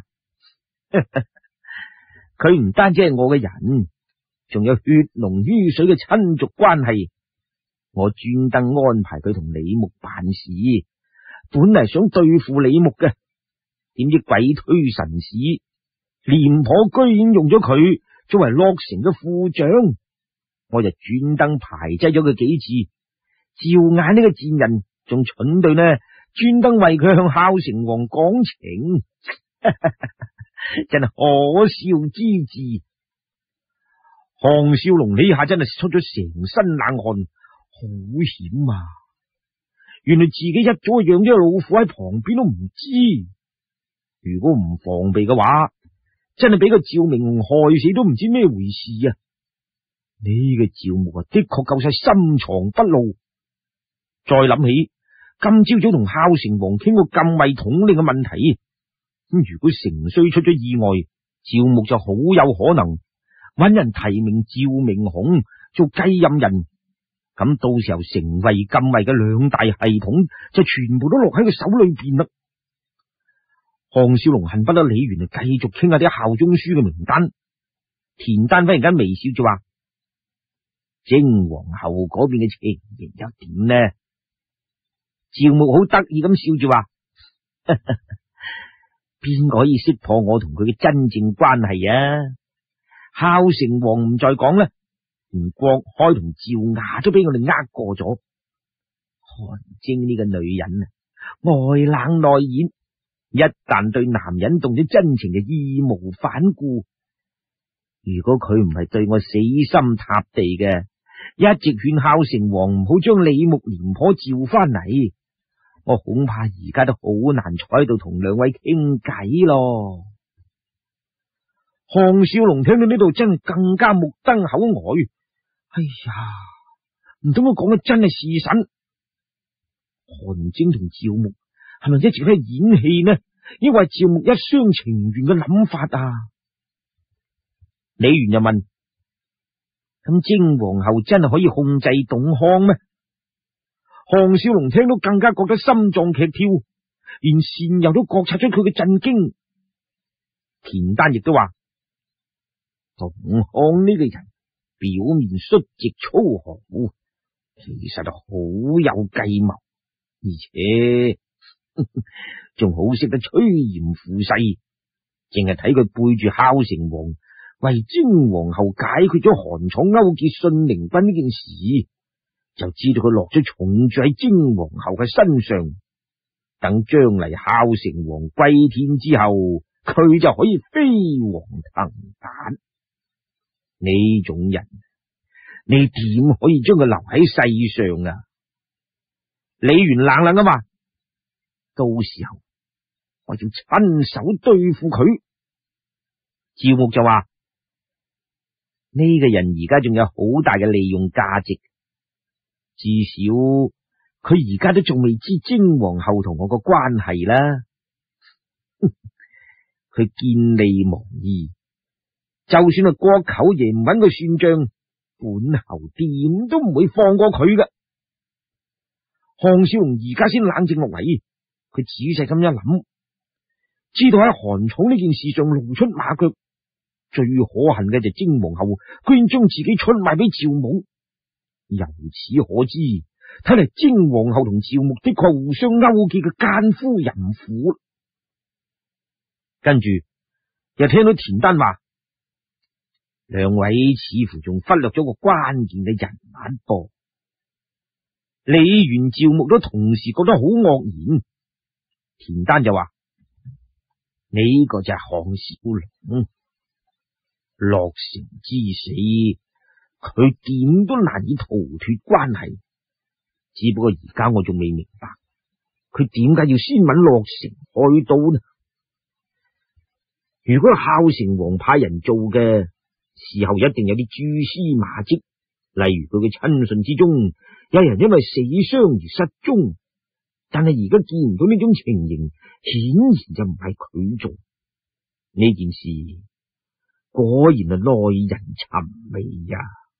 佢唔單止係我嘅人，仲有血濃於水嘅親族關係。我專登安排佢同李牧辦事，本嚟想對付李牧嘅，點知鬼推神使，廉頗居然用咗佢作為洛城嘅副將，我就專登排擠咗佢幾次。趙眼呢個賤人仲蠢到呢，專登為佢向孝成王講情，真係可笑之至。項少龍呢下真係出咗成身冷汗，好險啊！原來自己一早養咗老虎喺旁邊都唔知，如果唔防備嘅話，真係俾個趙明鴻害死都唔知咩回事啊！呢、這個趙牧啊，的確夠晒深藏不露。再諗起今朝早同孝成王傾過禁衛統領嘅問題，咁如果成衰出咗意外， 趙牧就好有可能揾人提名趙明孔做繼任人，咁到時候成魏禁衛嘅兩大系統就全部都落喺佢手裏邊啦。項少龍恨不得李元就繼續傾下啲效忠書嘅名單。田丹忽然間微笑住話：征皇后嗰邊嘅情形又點呢？趙牧好得意咁笑住話：邊個可以識破我同佢嘅真正關係啊？孝成王唔再講啦，連郭開同趙雅都俾我哋呃過咗。韓晶呢個女人啊，外冷內熱，一旦對男人動咗真情就義無反顧。如果佢唔係對我死心塌地嘅，一直勸孝成王唔好將李牧廉頗召翻嚟，我恐怕而家都好難坐喺度同兩位傾偈咯。項少龍聽到呢度真係更加目瞪口呆。哎呀，唔通我講嘅真係事實？韓晶同趙牧係咪一直喺度演戲呢？抑或趙牧一廂情願嘅諗法啊？李元就問：咁征皇后真係可以控制董康咩？項少龍聽到更加覺得心臟劇跳，連善友都覺察出佢嘅震驚。田丹亦都話：董康呢個人表面率直粗豪，其實好有計謀，而且仲好識得趨炎附勢。淨係睇佢背住孝成王為征皇后解決咗韓楚勾結信陵君呢件事，就知道佢落咗重注喺征皇后嘅身上。等將嚟孝成王歸天之後，佢就可以飛黃騰達。呢種人，你點可以將佢留喺世上啊？李元冷冷啊嘛，到時候我要親手對付佢。趙牧就話：呢個人而家仲有好大嘅利用價值，至少佢而家都仲未知征皇后同我個關係啦。佢見利忘義，就算係國舅爺唔揾佢算賬，本侯點都唔會放過佢㗎。項少龍而家先冷靜落嚟，佢仔細咁一諗，知道喺韓草呢件事上露出馬腳，最可恨嘅就係征皇后居然將自己出賣俾趙武。由此可知，睇嚟征皇后同趙牧的確互相勾結嘅奸夫淫婦。跟住又聽到田丹話：兩位似乎仲忽略咗個關鍵嘅人物噃。李元、趙牧都同時覺得好愕然。田丹就話：呢個就係項少龍。洛成之死，佢點都難以逃脫關係。只不過而家我仲未明白，佢點解要先揾洛成開刀呢？如果孝成王派人做嘅，事後一定有啲蛛絲馬跡，例如佢嘅親信之中有人因為死傷而失蹤，但係而家見唔到呢種情形，顯然就唔係佢做。呢件事果然係耐人尋味呀！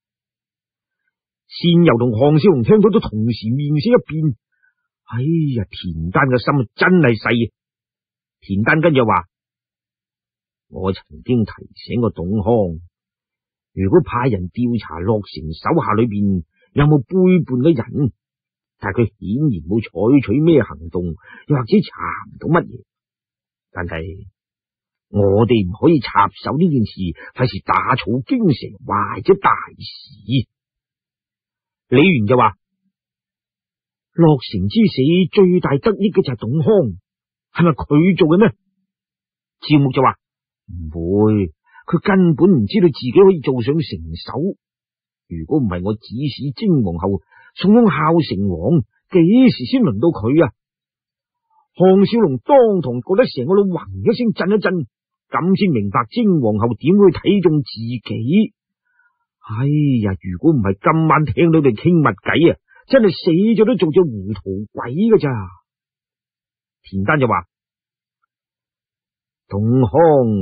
善游同項少龍聽到都同時面色一變。哎呀，田丹嘅心真係細。田丹跟住話：我曾經提醒過董康，如果派人調查洛成手下裏邊有冇背叛嘅人，但係佢顯然冇採取咩行動，又或者查唔到乜嘢。但係我哋唔可以插手呢件事，費事打草驚蛇，壞咗大事。李元就話：洛成之死最大得益嘅就係董康，係咪佢做嘅咩？趙牧就話：唔會，佢根本唔知道自己可以做上成首。如果唔係我指使征皇后送咗孝成王，幾時先輪到佢啊？項少龍當堂覺得成個腦嗡一聲震一震，咁先明白征皇后點會睇中自己。哎呀，如果唔係今晚聽到你傾密偈啊，真係死咗都做隻糊塗鬼㗎咋。田丹就話：董康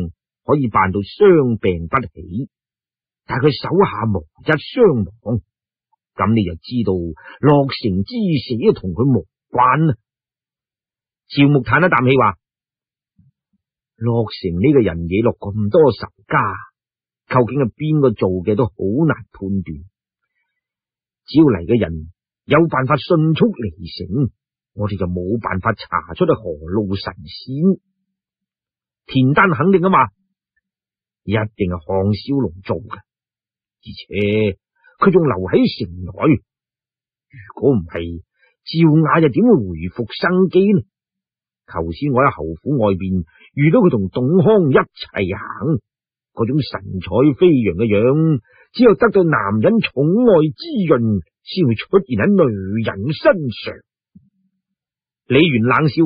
可以辦到傷病不起，但佢手下無一傷亡，咁你就知道洛城之死同佢無關啦。趙牧嘆一啖氣話：洛城呢個人惹落咁多仇家，究竟係邊個做嘅都好難判斷。只要嚟嘅人有辦法迅速離城，我哋就冇辦法查出係何路神仙。田丹肯定啊嘛，一定係項少龍做嘅，而且佢仲留喺城內。如果唔係，趙雅又點會回復生機呢？頭先我喺侯府外邊遇到佢同董康一齊行，嗰種神采飛揚嘅樣，只有得到男人寵愛滋潤，先會出現喺女人身上。李元冷笑，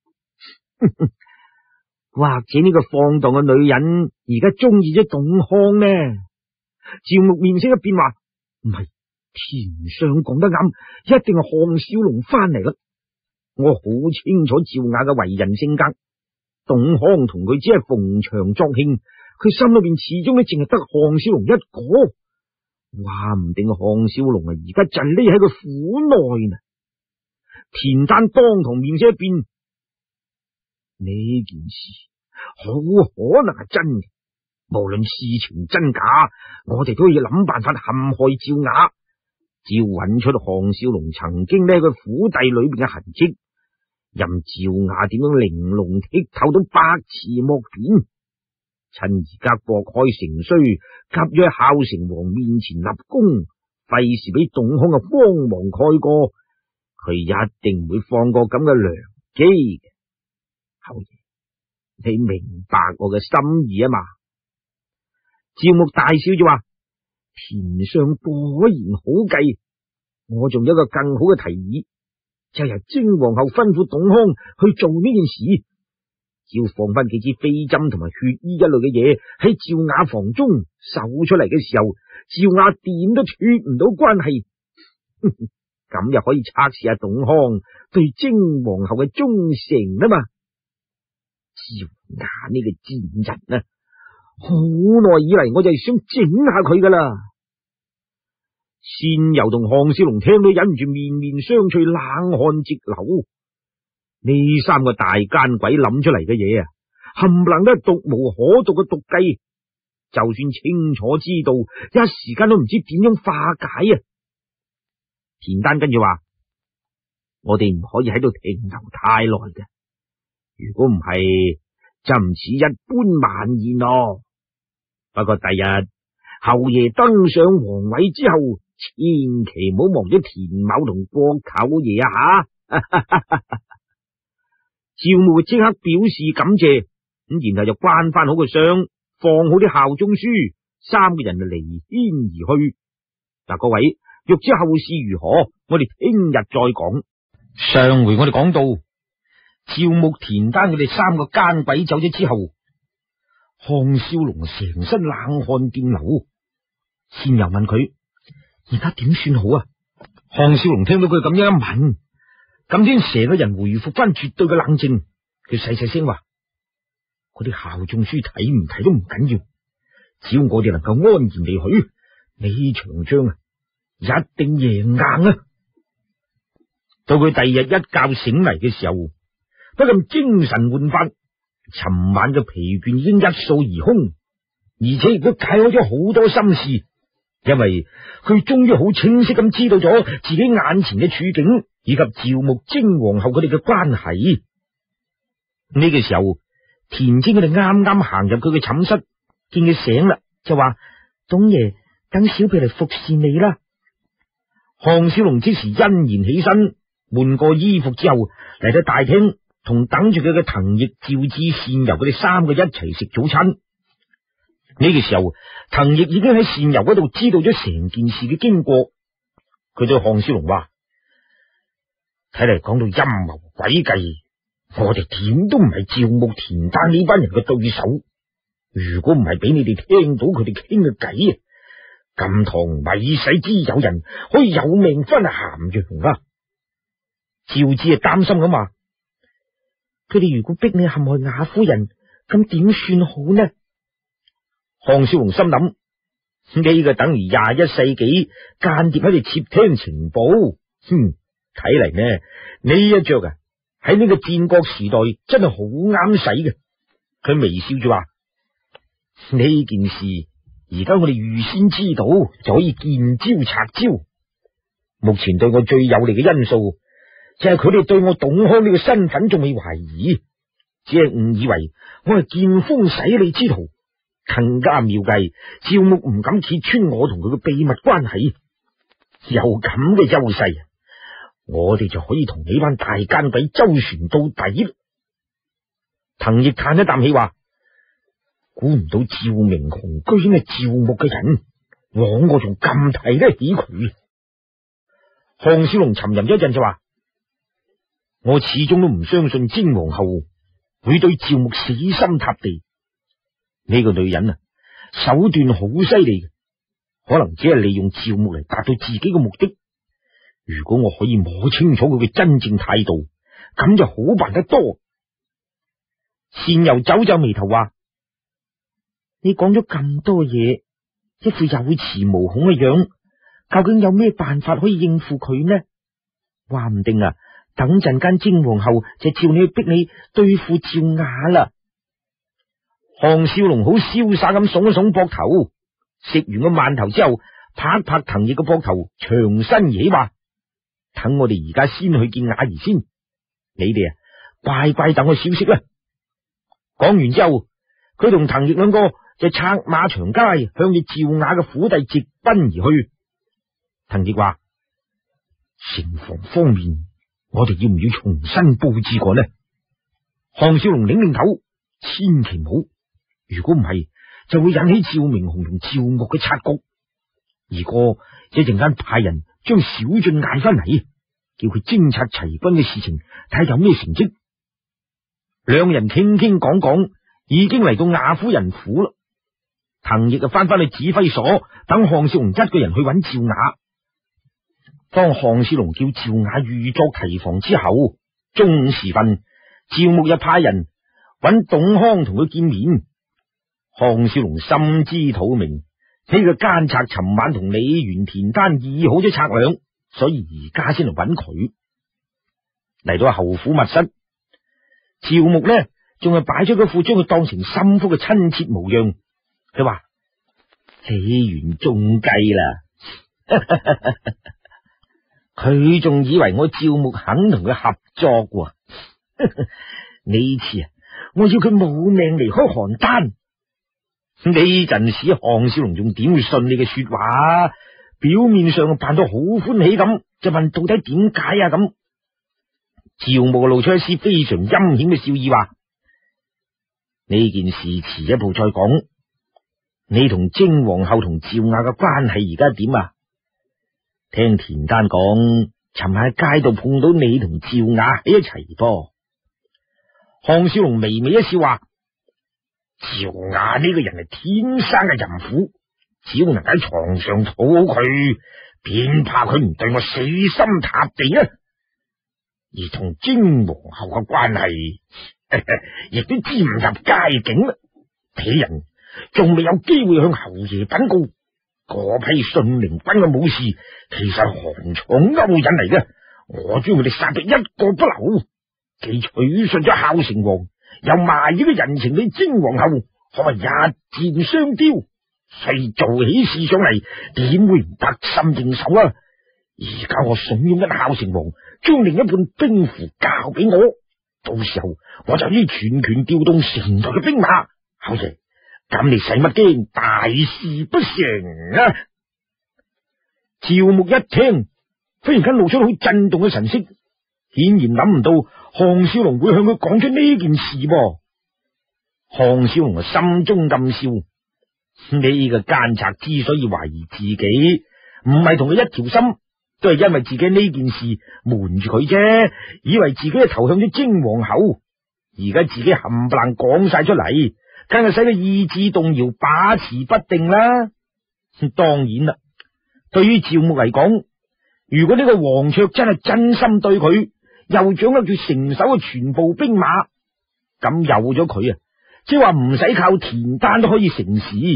或者呢個放蕩嘅女人而家中意咗董康呢？趙牧面色一變話：唔係，田相講得啱，一定係項少龍翻嚟啦。我好清楚趙雅嘅為人性格，董康同佢只係逢場作興，佢心裏邊始終都淨係得項少龍一個。話唔定項少龍啊，而家就匿喺個府內呢。田丹當堂面色一變，呢件事好可能係真嘅。無論事情真假，我哋都要諗辦法陷害趙雅，只要揾出項少龍曾經呢個府邸裏邊嘅痕跡，任趙雅點樣玲瓏剔透到百詞莫辯。趁而家國開城衰，急於喺孝成王面前立功，費事俾董康嘅慌忙蓋過，佢一定唔會放過咁嘅良機嘅。侯爺，你明白我嘅心意啊嘛？趙牧大笑就話：田相果然好計，我仲有一個更好嘅提議，就係由精皇后吩咐董康去做呢件事。只要放翻幾支飛針同埋血衣一類嘅嘢喺趙雅房中搜出嚟嘅時候，趙雅點都脫唔到關係，咁又可以測試下董康對精皇后嘅忠誠啊嘛。趙雅呢個賤人啊，好耐以嚟我就係想整下佢噶啦。仙游同項少龍聽到忍唔住面面相覷，冷汗直流。呢三個大奸鬼諗出嚟嘅嘢啊，冚唪唥都係毒無可毒嘅毒計，就算清楚知道，一時間都唔知點樣化解啊！田丹跟住話：我哋唔可以喺度停留太耐嘅，如果唔係，就唔似一般晚宴咯。不過第日侯爺登上皇位之後，千祈唔好忘咗田某同郭舅爺啊吓！趙牧即刻表示感謝，咁然後就關翻好個箱，放好啲效忠書，三個人就離軒而去。嗱，各位欲知後事如何，我哋聽日再講。上回我哋講到趙牧、田丹佢哋三個奸鬼走咗之後，項少龍成身冷汗電流，先又問佢而家點算好啊？項少龍聽到佢咁樣一問，咁先成個人回復翻絕對嘅冷靜，佢細細聲話：嗰啲效忠書睇唔睇都唔緊要，只要我哋能夠安然離去，呢場仗啊一定贏硬啊！到佢第二日一覺醒嚟嘅時候，不禁精神煥發，尋晚嘅疲倦已經一掃而空，而且亦都解開咗好多心事，因為佢終於好清晰咁知道咗自己眼前嘅處境，以及趙牧、精皇后佢哋嘅關係。呢個時候，田青佢哋啱啱行入佢嘅寢室，見佢醒啦，就話：董爺，等小婢嚟服侍你啦。項少龍即時欣然起身，換過衣服之後嚟到大廳，同等住佢嘅藤奕、趙志、善游佢哋三個一齊食早餐。呢個時候，藤奕已經喺善游嗰度知道咗成件事嘅經過，佢對項少龍話：睇嚟講到陰謀詭計，我哋點都唔係趙牧、田丹呢班人嘅對手。如果唔係俾你哋聽到佢哋傾嘅偈啊，金堂米使之有人可以有命分咸陽啊！趙志啊擔心咁話：佢哋如果逼你陷害雅夫人，咁點算好呢？ 項少龍心諗，呢個等於廿一世紀間諜喺度竊聽情報。哼，睇嚟呢呢一着啊喺呢個戰國時代真係好啱使嘅。佢微笑住話：呢件事而家我哋預先知道，就可以見招拆招。目前對我最有利嘅因素就係佢哋對我董康呢個身份仲未懷疑，只係誤以為我係見風使舵之徒。更加妙計，趙牧唔敢揭穿我同佢嘅秘密關係。有咁嘅優勢，我哋就可以同呢班大奸鬼周旋到底。滕毅嘆一啖氣話：估唔到趙明鴻居然係趙牧嘅人，枉我仲咁睇得起佢。項少龍沉吟咗一陣就話：我始終都唔相信精皇后會對趙牧死心塌地。呢個女人啊，手段好犀利嘅，可能只係利用趙牧嚟達到自己嘅目的。如果我可以摸清楚佢嘅真正態度，咁就好辦得多。善游皺皺眉頭話：你講咗咁多嘢，一副有恃無恐嘅樣，究竟有咩辦法可以應付佢呢？話唔定啊，等陣間精皇后就照你去逼你對付趙雅啦。項少龍好瀟灑咁聳一聳膊頭，食完個饅頭之後，拍拍滕毅嘅膊頭，長身而起話：等我哋而家先去見雅兒先，你哋啊乖乖等我消息啦。講完之後，佢同滕毅兩個就策馬長街，向住趙雅嘅府邸直奔而去。滕毅話：城防方面，我哋要唔要重新布置過呢？項少龍擰擰頭，千祈唔好。如果唔係，就會引起趙明鴻同趙牧嘅察覺。而過一陣間派人將小俊嗌翻嚟，叫佢偵察齊軍嘅事情，睇下有咩成績。兩人傾傾講講，已經嚟到雅夫人府啦。滕毅就翻翻去指揮所，等項少龍一個人去揾趙雅。當項少龍叫趙雅預作提防之後，中午時分，趙牧又派人揾董康同佢見面。項少龍心知肚明，呢個奸賊尋晚同李元、田丹議好咗策略，所以而家先嚟揾佢。嚟到侯府密室，趙牧呢仲係擺咗嗰副將佢當成心腹嘅親切模樣。佢話：李元中計啦，佢仲以為我趙牧肯同佢合作喎。呢次啊，我要佢冇命離開邯鄲。呢陣時，項少龍仲點會信你嘅說話？表面上扮到好歡喜咁，就問到底點解啊？咁趙牧露出一絲非常陰險嘅笑意，話：呢件事遲一步再講。你同精皇后同趙雅嘅關係而家點啊？聽田丹講，尋日喺街度碰到你同趙雅喺一齊噃。項少龍微微一笑，話：趙雅呢個人係天生嘅淫婦，只要能喺床上討好佢，便怕佢唔對我死心塌地啊！而同精皇后嘅關係，亦都沾入街境啦。鄙人仲未有機會向侯爺稟告，嗰批信陵軍嘅武士其實韓闖勾引嚟嘅，我將佢哋殺得一個不留。既取信咗孝成王，又賣咗個人情俾精皇后，可謂一箭雙雕。細做起事上嚟，點會唔得心應手啊？而家我慫恿緊孝成王將另一半兵符交俾我，到時候我就可以全權調動成隊嘅兵馬。侯爺，咁你使乜驚？大事不成啊！趙牧一聽，忽然間露出好震動嘅神色，顯然諗唔到項少龍會向佢講出呢件事噃。項少龍心中暗笑，呢個奸賊之所以懷疑自己，唔係同佢一條心，都係因為自己呢件事瞞住佢啫，以為自己係投向咗精皇后，而家自己冚唪唥講晒出嚟，梗係使佢意志動搖，把持不定啦。當然啦，對於趙牧嚟講，如果呢個黃卓真係真心對佢，又掌握住成手嘅全部兵馬，咁有咗佢啊，即係話唔使靠田丹都可以成事，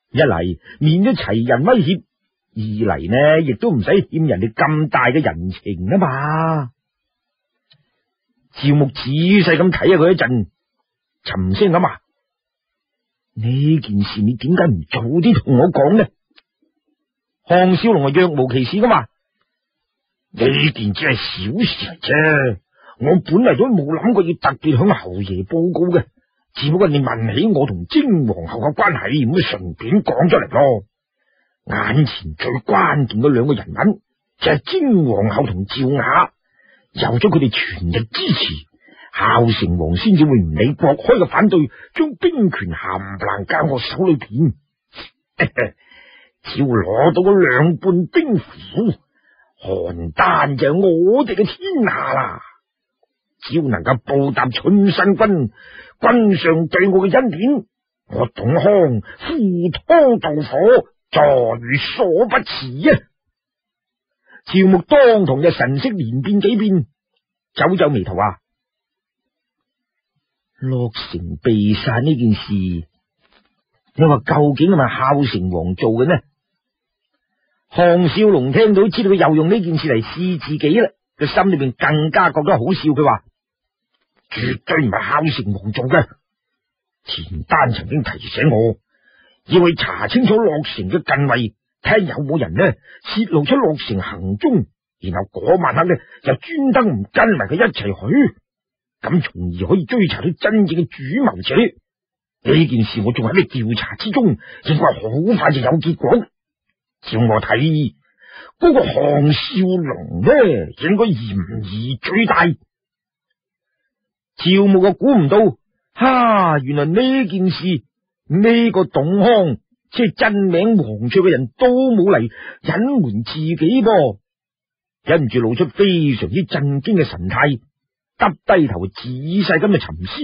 一嚟免咗齊人威脅，二嚟呢亦都唔使欠人哋咁大嘅人情啊嘛。趙牧仔細咁睇下佢一陣，沉聲咁話：呢件事你點解唔早啲同我講呢？項少龍係若無其事咁話：呢件只係小事啫，我本嚟都冇諗過要特別向侯爺報告嘅，只不過你問起我同精皇后嘅關係，咁就順便講出嚟咯。眼前最關鍵嘅兩個人物就係精皇后同趙雅，有咗佢哋全力支持，孝成王先至會唔理郭開嘅反對，將兵權冚唪唥交我手裏邊。只要攞到嗰兩半兵符，邯鄲就係我哋嘅天下啦。只要能夠報答春申君君上對我嘅恩典，我董康赴湯蹈火，在所不辭啊！趙牧當堂就神色連變幾變，皺皺眉頭話：洛城被殺呢件事，你話究竟係咪孝成王做嘅呢？項少龍聽到知道佢又用呢件事嚟試自己啦，佢心裏邊更加覺得好笑。佢話：絕對唔係孝成王做嘅。田丹曾經提醒我，要去查清楚洛城嘅近衛，睇下有冇人呢泄露出洛城行蹤，然後嗰晚黑呢就專登唔跟埋佢一齊去，咁從而可以追查到真正嘅主謀者。呢件事我仲喺度調查之中，應該好快就有結果。照我睇，嗰、那個項少龍呢，應該嫌疑最大。趙牧啊，估唔到，哈！原來呢件事呢、這個董康，即係真名黃雀嘅人都冇嚟隱瞞自己噃，忍唔住露出非常之震驚嘅神態，耷低頭仔細咁去沉思。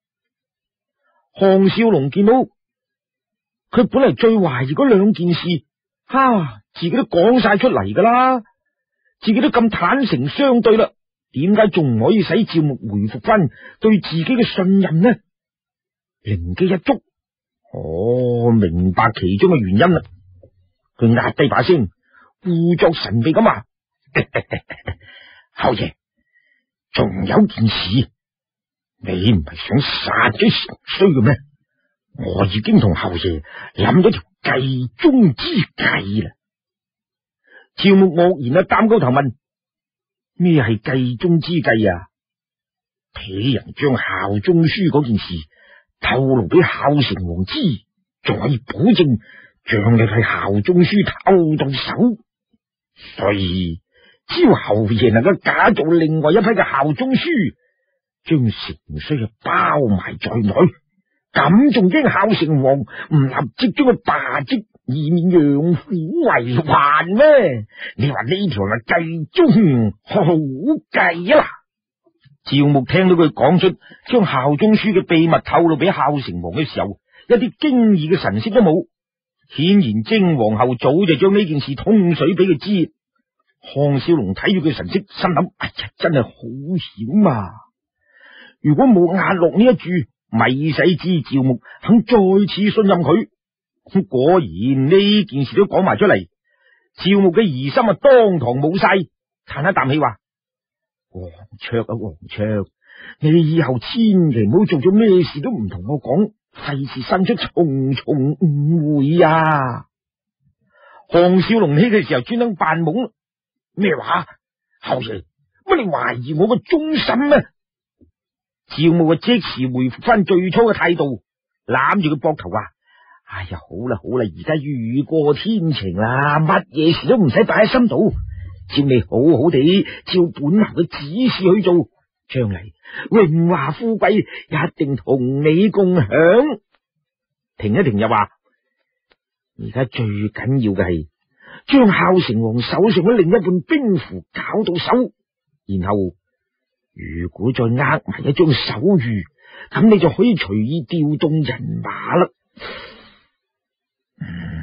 項少龍見到佢本嚟最懷疑嗰兩件事，哈！自己都講晒出嚟噶啦，自己都咁坦誠相對啦，點解仲唔可以使趙牧回復翻對自己嘅信任呢？靈機一觸，哦，明白其中嘅原因啦。佢壓低把聲，故作神秘咁話：侯爺，仲有件事，你唔係想殺咗成衰嘅咩？我已經同侯爺諗咗條計中之計啦。趙牧愕然啊，擔高頭問：咩係計中之計啊？俾人將效忠書嗰件事透露俾孝成王知，仲可以保證將你係效忠書偷到手。所以只要侯爺能夠假造另外一批嘅效忠書，將成衰啊包埋在內，咁仲驚孝成王唔立即將佢罷職，以免養虎為患咩？你話呢條係計中好計啊！趙牧聽到佢講出將效忠書嘅秘密透露俾孝成王嘅時候，一啲驚異嘅神色都冇。顯然精皇后早就將呢件事通水俾佢知。項少龍睇住佢神色，心諗：哎呀，真係好險啊！如果冇壓落呢一注，咪使知趙牧肯再次信任佢。果然呢件事都講埋出嚟，趙牧嘅疑心啊當堂冇晒，嘆一啖氣話：黃卓啊，黃卓，你以後千祈唔好做咗咩事都唔同我講，費事生出重重誤會啊！項少龍呢個時候專登扮懵，咩話？侯爺，乜你懷疑我個忠心咩？趙牧啊即時回復翻最初嘅態度，攬住佢膊頭話：哎呀，好啦好啦，而家雨過天晴啦，乜嘢事都唔使擺喺心度，照你好好地照本侯嘅指示去做，將來榮華富貴一定同你共享。停一停又話：而家最緊要嘅係將孝成王手上嘅另一半兵符搞到手，然後如果再呃埋一張手諭，咁你就可以隨意調動人馬啦。嗯，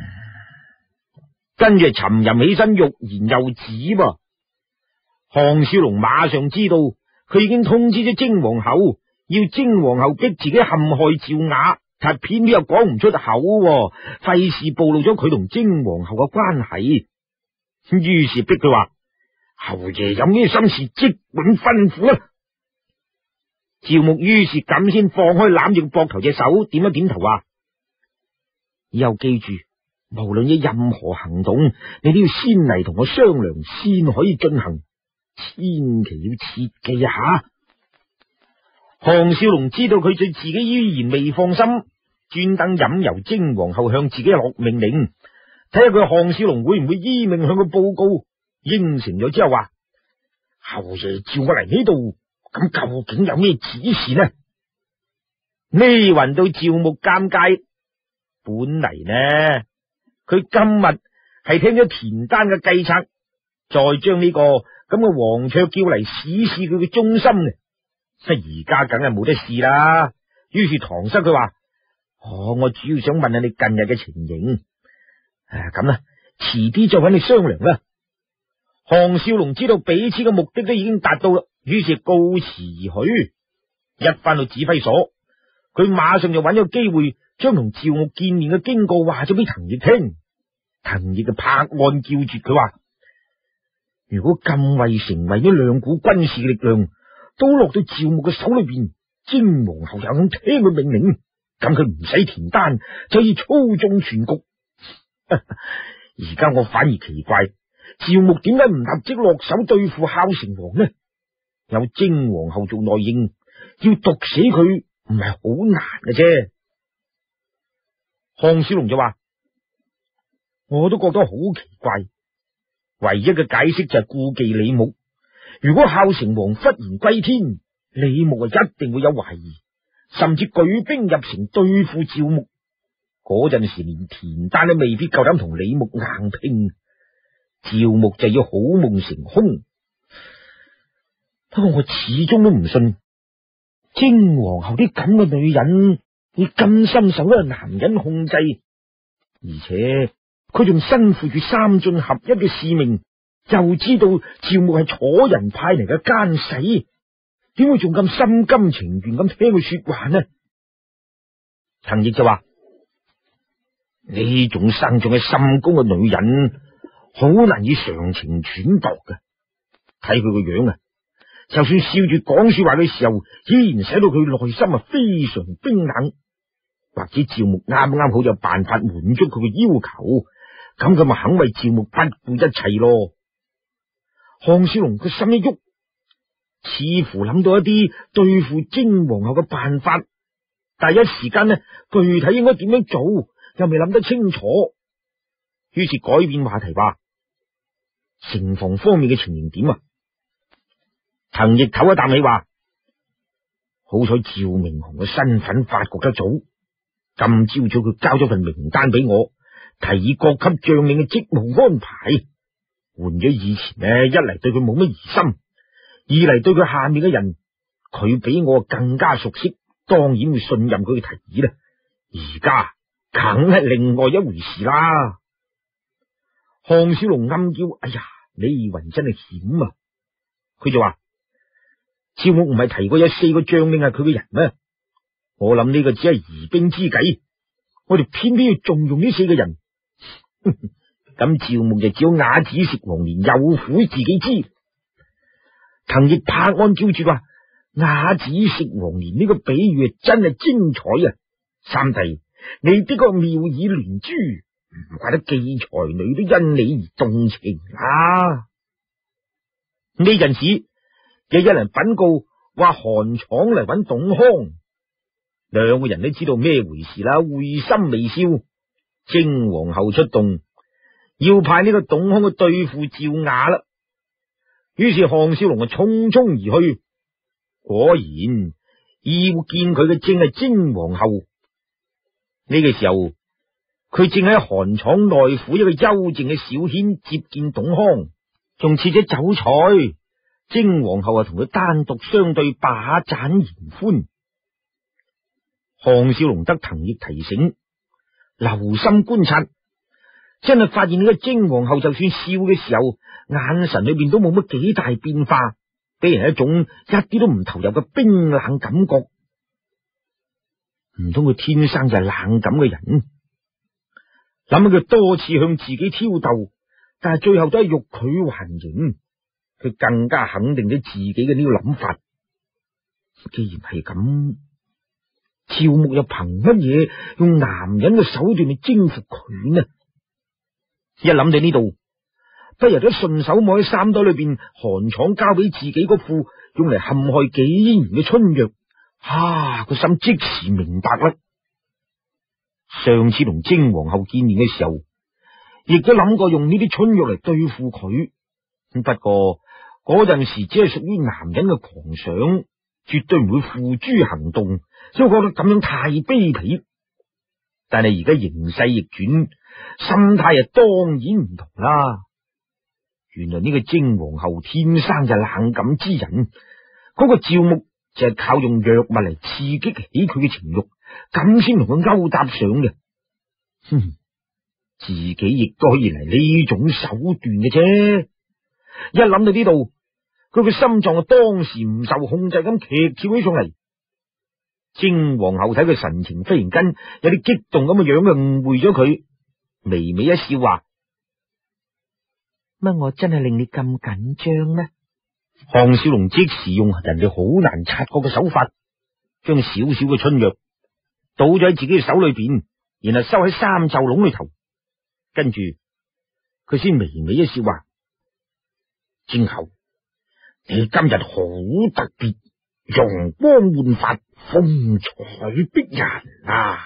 跟住沉吟起身，欲言又止噃。項少龍馬上知道，佢已經通知咗精皇后，要精皇后逼自己陷害趙雅， 但偏偏又講唔出口，費事暴露咗佢同精皇后嘅關係。於是逼佢話：侯爺有咩心事即管吩咐啦。趙牧於是咁先放開攬住膊頭隻手，點一點頭話：以後記住，無論有任何行動，你都要先嚟同我商量，先可以進行，千祈要切記下。項少龍知道佢對自己依然未放心，專登引由精皇后向自己落命令，睇下佢項少龍會唔會依命向佢報告。應承咗之後話：侯爺召我嚟呢度，咁究竟有咩指示呢？呢暈到趙牧尷尬，本嚟呢，佢今日係聽咗田丹嘅計策，再將呢、這個咁嘅黃雀叫嚟試試佢嘅忠心嘅。而家梗係冇得試啦。於是搪塞佢話：哦，我主要想問下你近日嘅情形。誒，咁啦，遲啲再揾你商量啦。項少龍知道彼此嘅目的都已經達到啦，於是告辭而去。一返到指揮所，佢馬上就揾咗機會，將同趙牧見面嘅經過話咗俾滕毅聽。滕毅嘅拍案叫絕佢話：如果禁衛成為呢兩股軍事嘅力量都落到趙牧嘅手裏邊，精皇后又肯聽佢命令，咁佢唔使田丹就可以操縱全局。而家我反而奇怪，趙牧點解唔立即落手對付孝成王呢？有精皇后做內應，要毒死佢唔係好難嘅啫。項少龍就話：我都覺得好奇怪，唯一嘅解釋就係顧忌李牧。如果孝成王忽然歸天，李牧啊一定會有懷疑，甚至舉兵入城對付趙牧。嗰陣時連田丹都未必夠膽同李牧硬拼，趙牧就要好夢成空。不過我始終都唔信精皇后啲咁嘅女人會咁深受一個男人控制，而且佢仲身負住三進合一嘅使命，又知道趙牧係楚人派嚟嘅奸細，點會仲咁心甘情願咁聽佢說話呢？滕毅就話：呢種生長喺深宮嘅女人，好難以常情揣度嘅。睇佢個樣啊，就算笑住講說話嘅時候，依然使到佢內心啊非常冰冷。或者趙牧啱啱好有辦法滿足佢嘅要求，咁佢咪肯為趙牧不顧一切咯。項少龍個心一喐，似乎諗到一啲對付精皇后嘅辦法，但係一時間呢，具體應該點樣做又未諗得清楚，於是改變話題話：城防方面嘅情形點啊？滕毅唞一啖氣話：好彩趙明雄嘅身份發覺得早，今朝早佢交咗份名單俾我，提議各級將領嘅職務安排。換咗以前呢，一嚟對佢冇乜疑心，二嚟對佢下面嘅人，佢比我更加熟悉，當然會信任佢嘅提議啦。而家梗係另外一回事啦。項少龍暗叫：哎呀，李雲真係險啊！佢就話：趙牧唔係提過有四個將領係佢嘅人咩？我諗呢個只係疑兵之計，我哋偏偏要重用呢四個人。咁趙牧就只好啞子食黃連，有苦自己知。滕毅拍案叫住話：啞子食黃連呢個比喻真係精彩啊！三弟，你的確妙以連珠，唔怪得記才女都因你而動情啊！呢陣時有一人稟告話韓闖嚟揾董康，兩個人都知道咩回事啦，會心微笑。精皇后出動，要派呢個董康去對付趙雅啦。於是項少龍就匆匆而去，果然要見佢嘅正係精皇后。呢個時候，佢正喺韓闖內府一個幽靜嘅小軒接見董康，仲設咗酒菜。精皇后啊，同佢單獨相對，把盞言歡。項少龍得滕毅提醒，留心觀察，真係發現呢個精皇后就算笑嘅時候，眼神裏邊都冇乜幾大變化，俾人一種一啲都唔投入嘅冰冷感覺。 唔通佢天生就係冷感嘅人？諗起佢多次向自己挑逗，但係最後都係欲拒還迎，佢更加肯定咗自己嘅呢個諗法。既然係咁，趙牧又憑乜嘢用男人嘅手段去征服佢呢？一諗到呢度，不由得順手摸喺衫袋裏邊韓闖交俾自己嗰副用嚟陷害紀嫣然嘅春藥。啊！個心即時明白啦。上次同貞皇后見面嘅時候，亦都諗過用呢啲春藥嚟對付佢。不過嗰陣時只係屬於男人嘅狂想，絕對唔會付諸行動，所以覺得咁樣太卑鄙。但係而家形勢逆轉，心態啊當然唔同啦。原來呢個貞皇后天生就冷感之人，嗰、那個趙牧就係靠用藥物嚟刺激起佢嘅情慾，咁先同佢勾搭上嘅。哼，自己亦都可以嚟呢種手段嘅啫。一諗到呢度，佢嘅心臟啊當時唔受控制咁劇跳起上嚟。貞皇后睇佢神情忽然間有啲激動咁嘅樣，就誤會咗佢，微微一笑話： 乜我真係令你咁緊張咩？ 項少龍即時用人哋好難察覺嘅手法，將少少嘅春藥倒咗喺自己嘅手裏邊，然後收喺衫袖籠裏頭。跟住佢先微微一笑話：貞后，你今日好特別，容光煥發，風采逼人啊！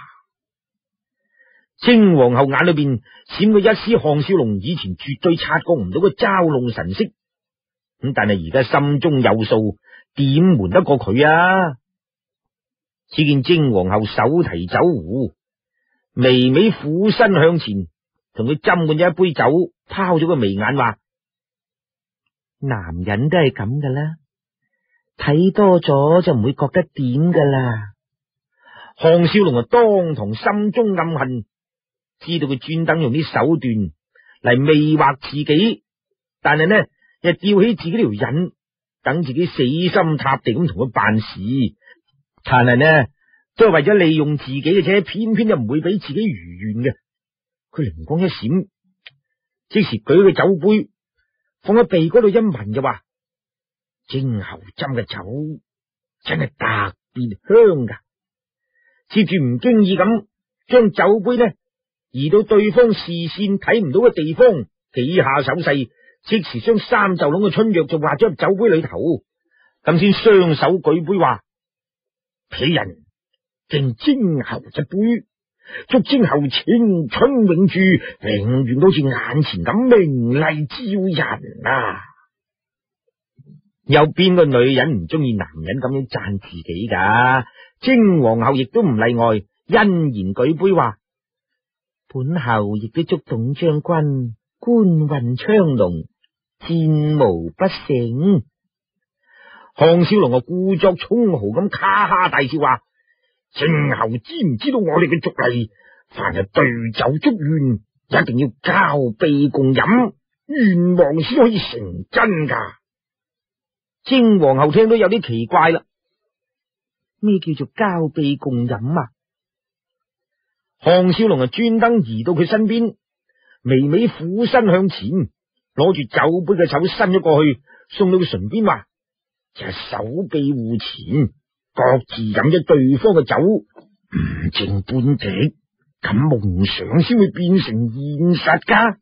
貞皇后眼裏邊閃過一絲項少龍以前絕對察覺唔到嘅嘲弄神色。咁但係而家心中有數，點瞞得過佢啊？只見貞皇后手提酒壺，微微俯身向前，同佢斟滿咗一杯酒，拋咗個眉眼話： 男人都係咁噶啦，睇多咗就唔會覺得點噶啦。 項少龍啊，當堂心中暗恨，知道佢專登用啲手段嚟魅惑自己，但係呢？又吊起自己條癮，等自己死心塌地咁同佢辦事，但係呢都係為咗利用自己嘅啫，偏偏又唔會俾自己如願嘅。佢靈光一閃，即時舉個酒杯放喺鼻嗰度一聞，就話：貞后斟嘅酒真係特別香噶。接住唔經意咁將酒杯呢移到對方視線睇唔到嘅地方，幾下手勢，即時將三袖籠嘅春藥就畫咗入酒杯裏頭，咁先雙手舉杯話：鄙人敬貞后一杯，祝貞后青春永駐，永遠好似眼前咁明麗照人啊！有邊個女人唔中意男人咁樣讚自己噶？貞皇后亦都唔例外，欣然舉杯話： 本后亦都祝董將軍官運昌隆，戰無不勝。 項少龍啊，故作充豪咁卡哈大笑話：貞后知唔知道我哋嘅俗例？凡係對酒祝願，一定要交臂共飲，願望先可以成真噶。貞皇后聽到有啲奇怪啦， 咩叫做交臂共飲啊？ 項少龍啊，專登移到佢身邊，微微俯身向前，攞住酒杯嘅手伸咗過去，送到佢唇邊話：就係手臂互前，各自飲咗對方嘅酒，唔剩半滴，咁夢想先會變成現實噶。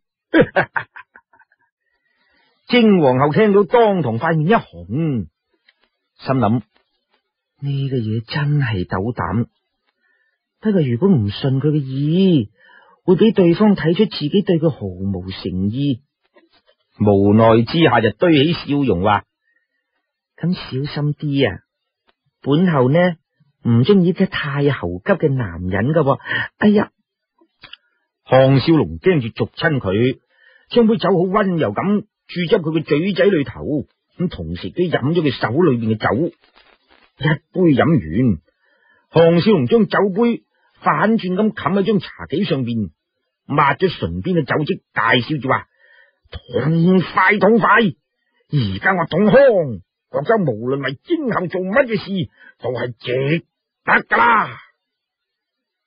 貞皇后聽到當堂塊面一紅，心諗呢個嘢真係斗膽。不過如果唔順佢嘅意，會俾對方睇出自己對佢毫無誠意。 無奈之下就堆起笑容話： 咁小心啲啊！本后呢唔中意啲太猴急嘅男人噶。哎呀！ 項少龍驚住逐親佢，將杯酒好溫柔咁注入佢嘅嘴仔裏頭，咁同時都飲咗佢手裏邊嘅酒。一杯飲完，項少龍將酒杯反轉咁冚喺張茶幾上邊，抹咗唇邊嘅酒跡，大笑住話：痛快痛快！而家我董康覺得無論為貞后做乜嘢事，都係值得噶啦。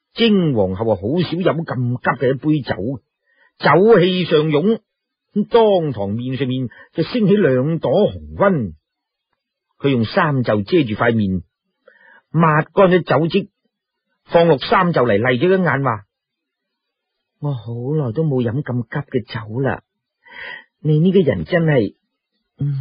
精皇后啊，好少飲咁急嘅一杯酒，酒氣上湧，咁當堂面上面就升起兩朵紅暈。佢用衫袖遮住塊面，抹乾咗酒跡，放落衫袖嚟嚟咗一眼，話： 我好耐都冇飲咁急嘅酒啦，你呢個人真係……嗯。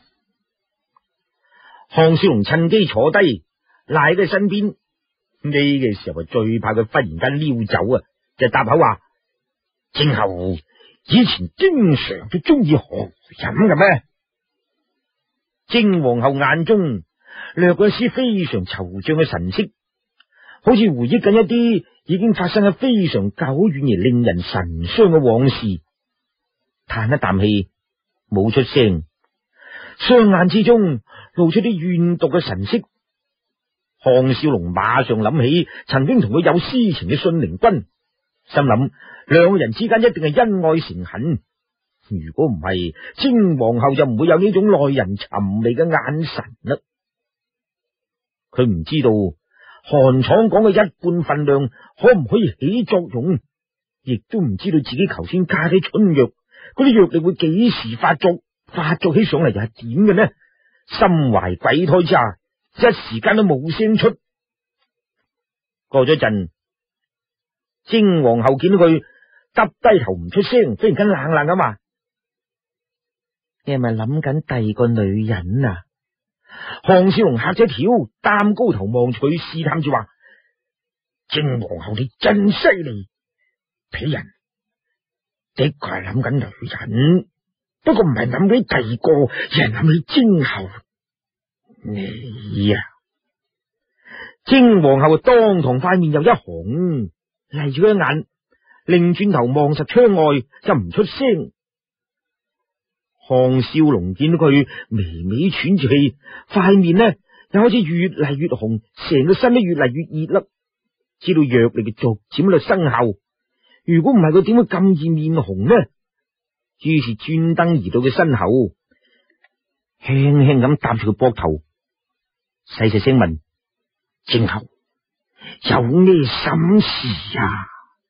項少龍趁機坐低，賴喺佢身邊。呢個時候啊，最怕佢忽然間撩走啊，就答口話：靜后以前經常都中意何飲嘅咩？精皇后眼中掠過一絲非常惆悵嘅神色，好似回憶緊一啲已經發生喺非常久遠而令人神傷嘅往事，嘆一啖氣，冇出聲，雙眼之中露出啲怨毒嘅神色。項少龍馬上諗起曾經同佢有私情嘅信陵君，心諗兩個人之間一定係恩愛成恨。如果唔係，精皇后就唔會有呢種耐人尋味嘅眼神啦。佢唔知道韓闖講嘅一半分量可唔可以起作用，亦都唔知道自己頭先加啲春藥，嗰啲藥力會幾時發作，發作起上嚟又係點嘅呢？心懷鬼胎之下，一時間都冇聲出。過咗陣，精皇后見到佢耷低頭唔出聲，忽然間冷冷咁話： 你係咪諗緊第二個女人啊？ 項少龍嚇咗一跳，擔高頭望佢，試探住話：精皇后你真犀利，鄙人的確係諗緊女人，不過唔係諗起第二個，而係諗起精后你啊！精皇后當堂塊面又一紅，嚟住佢一眼，擰轉頭望實窗外，就唔出聲。項少龍見到佢微微喘住氣，塊面呢又好似越嚟越紅，成個身都越嚟越熱啦。知道藥力嘅逐漸喺度生效，如果唔係佢點會咁易面紅呢？於是專登移到佢身後，輕輕咁搭住佢膊頭，細細聲問：精后有咩心事啊？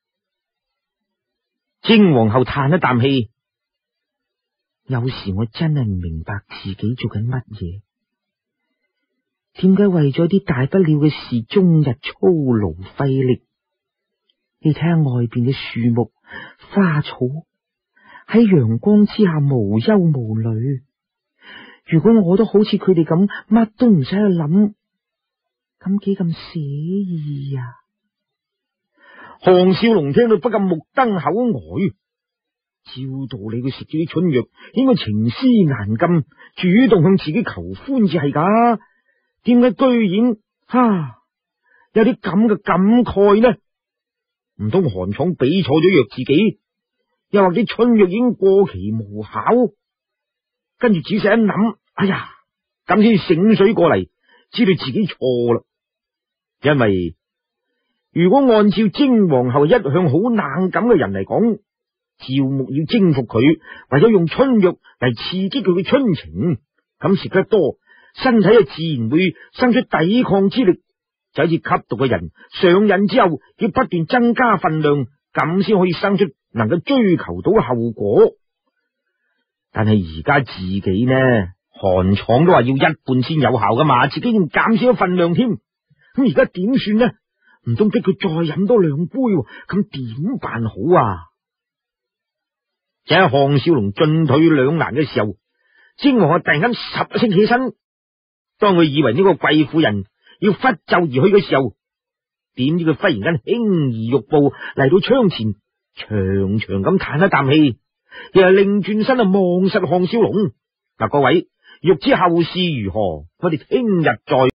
精皇后嘆一啖氣。有時我真係唔明白自己做緊乜嘢，點解為咗啲大不了嘅事，終日操勞費力？你睇下外邊嘅樹木花草，喺陽光之下無憂無慮。如果我都好似佢哋咁，乜都唔使去諗，咁幾咁寫意啊！項少龍聽到不禁目瞪口呆。照道理佢食咗啲春藥，應該情思難禁，主動向自己求歡至係噶。點解居然哈有啲咁嘅感慨呢？唔通韓闖俾錯咗藥自己，又或者春藥已經過期無效？跟住仔細一諗，哎呀，咁先醒水過嚟，知道自己錯啦。因為如果按照精皇后一向好冷感嘅人嚟講，趙牧要征服佢，為咗用春藥嚟刺激佢嘅春情，咁食得多，身體啊自然會生出抵抗之力，就好似吸毒嘅人上癮之後要不斷增加分量，咁先可以生出能夠追求到嘅後果。但係而家自己呢，韓闖都話要一半先有效噶嘛，自己仲減少咗分量添，咁而家點算呢？唔通逼佢再飲多兩杯，咁點辦好啊？就喺項少龍進退兩難嘅時候，精皇后突然間十一聲起身，當佢以為呢個貴婦人要拂袖而去嘅時候，點知佢忽然間輕而玉步嚟到窗前，長長咁嘆一啖氣，又係擰轉身啊望實項少龍。嗱，各位欲知後事如何，我哋聽日再。